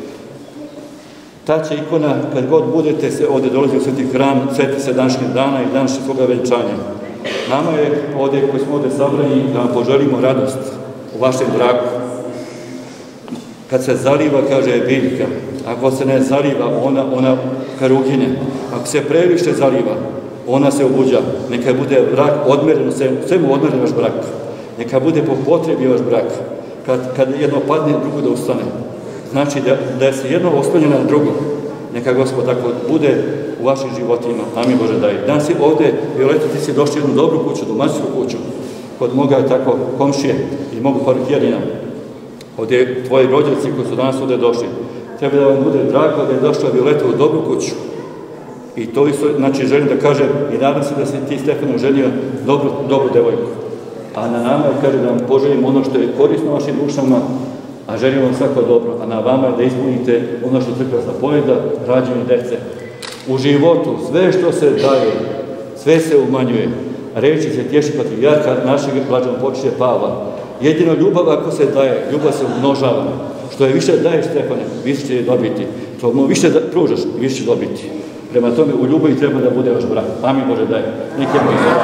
Ta će ikona, kad god budete se ovdje dolazi u sveti hram, sveti se današnjeg dana i današnjeg svoga venčanja. Nama je ovdje, koji smo ovdje sabrani, da vam poželimo radost u vašem braku. Kad se zaliva, kaže je biljka. Ako se ne zaliva, ona, ona karugine. Ako se previše zaliva, ona se obuđa. Neka bude brak odmeren, svemu odmeren vaš brak. Neka bude po potrebi vaš brak. Kad, kad jedno padne, drugo da ustane. Znači da, da se jedno oslonjeno na drugo. Neka Gospod tako bude u vašim životima. Amin Bože daj. Danas je ovdje, Violeta, ti si došli jednu dobru kuću, domaćinsku kuću, kod moga tako komšije i mogu parohijanina. Ovdje tvoji rođaci koji su danas ovdje došli. Treba da vam bude drago da je došla Violeta u dobru kuću. I to isto, znači, želim da kažem i nadam se da si ti, Stefano, ženio dobru, dobru devojku. A na nama je, kaže, da vam poželim ono što je korisno vašim dušama, a želim vam svako dobro. A na vama je da ispunite ono što crkva zapoveda, rađenje dece. U životu sve što se daje, sve se umanjuje. Reči se tješi patrijarha našeg blaženog počešća Pavla. Jedino ljubav ako se daje, ljubav se umnožava. Što je više daješ, Stefane, više će dobiti. Što mu više da pružaš, više će dobiti. Prema tome, u ljubavi treba da bude vaš brak. Amin Bože daj. Neke mi se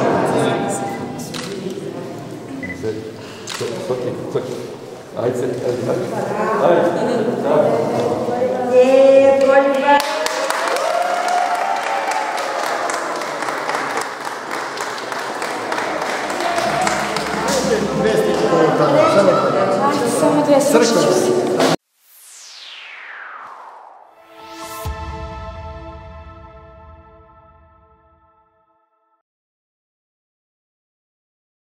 ajde se, ajde, ajde. Samo dve srčice.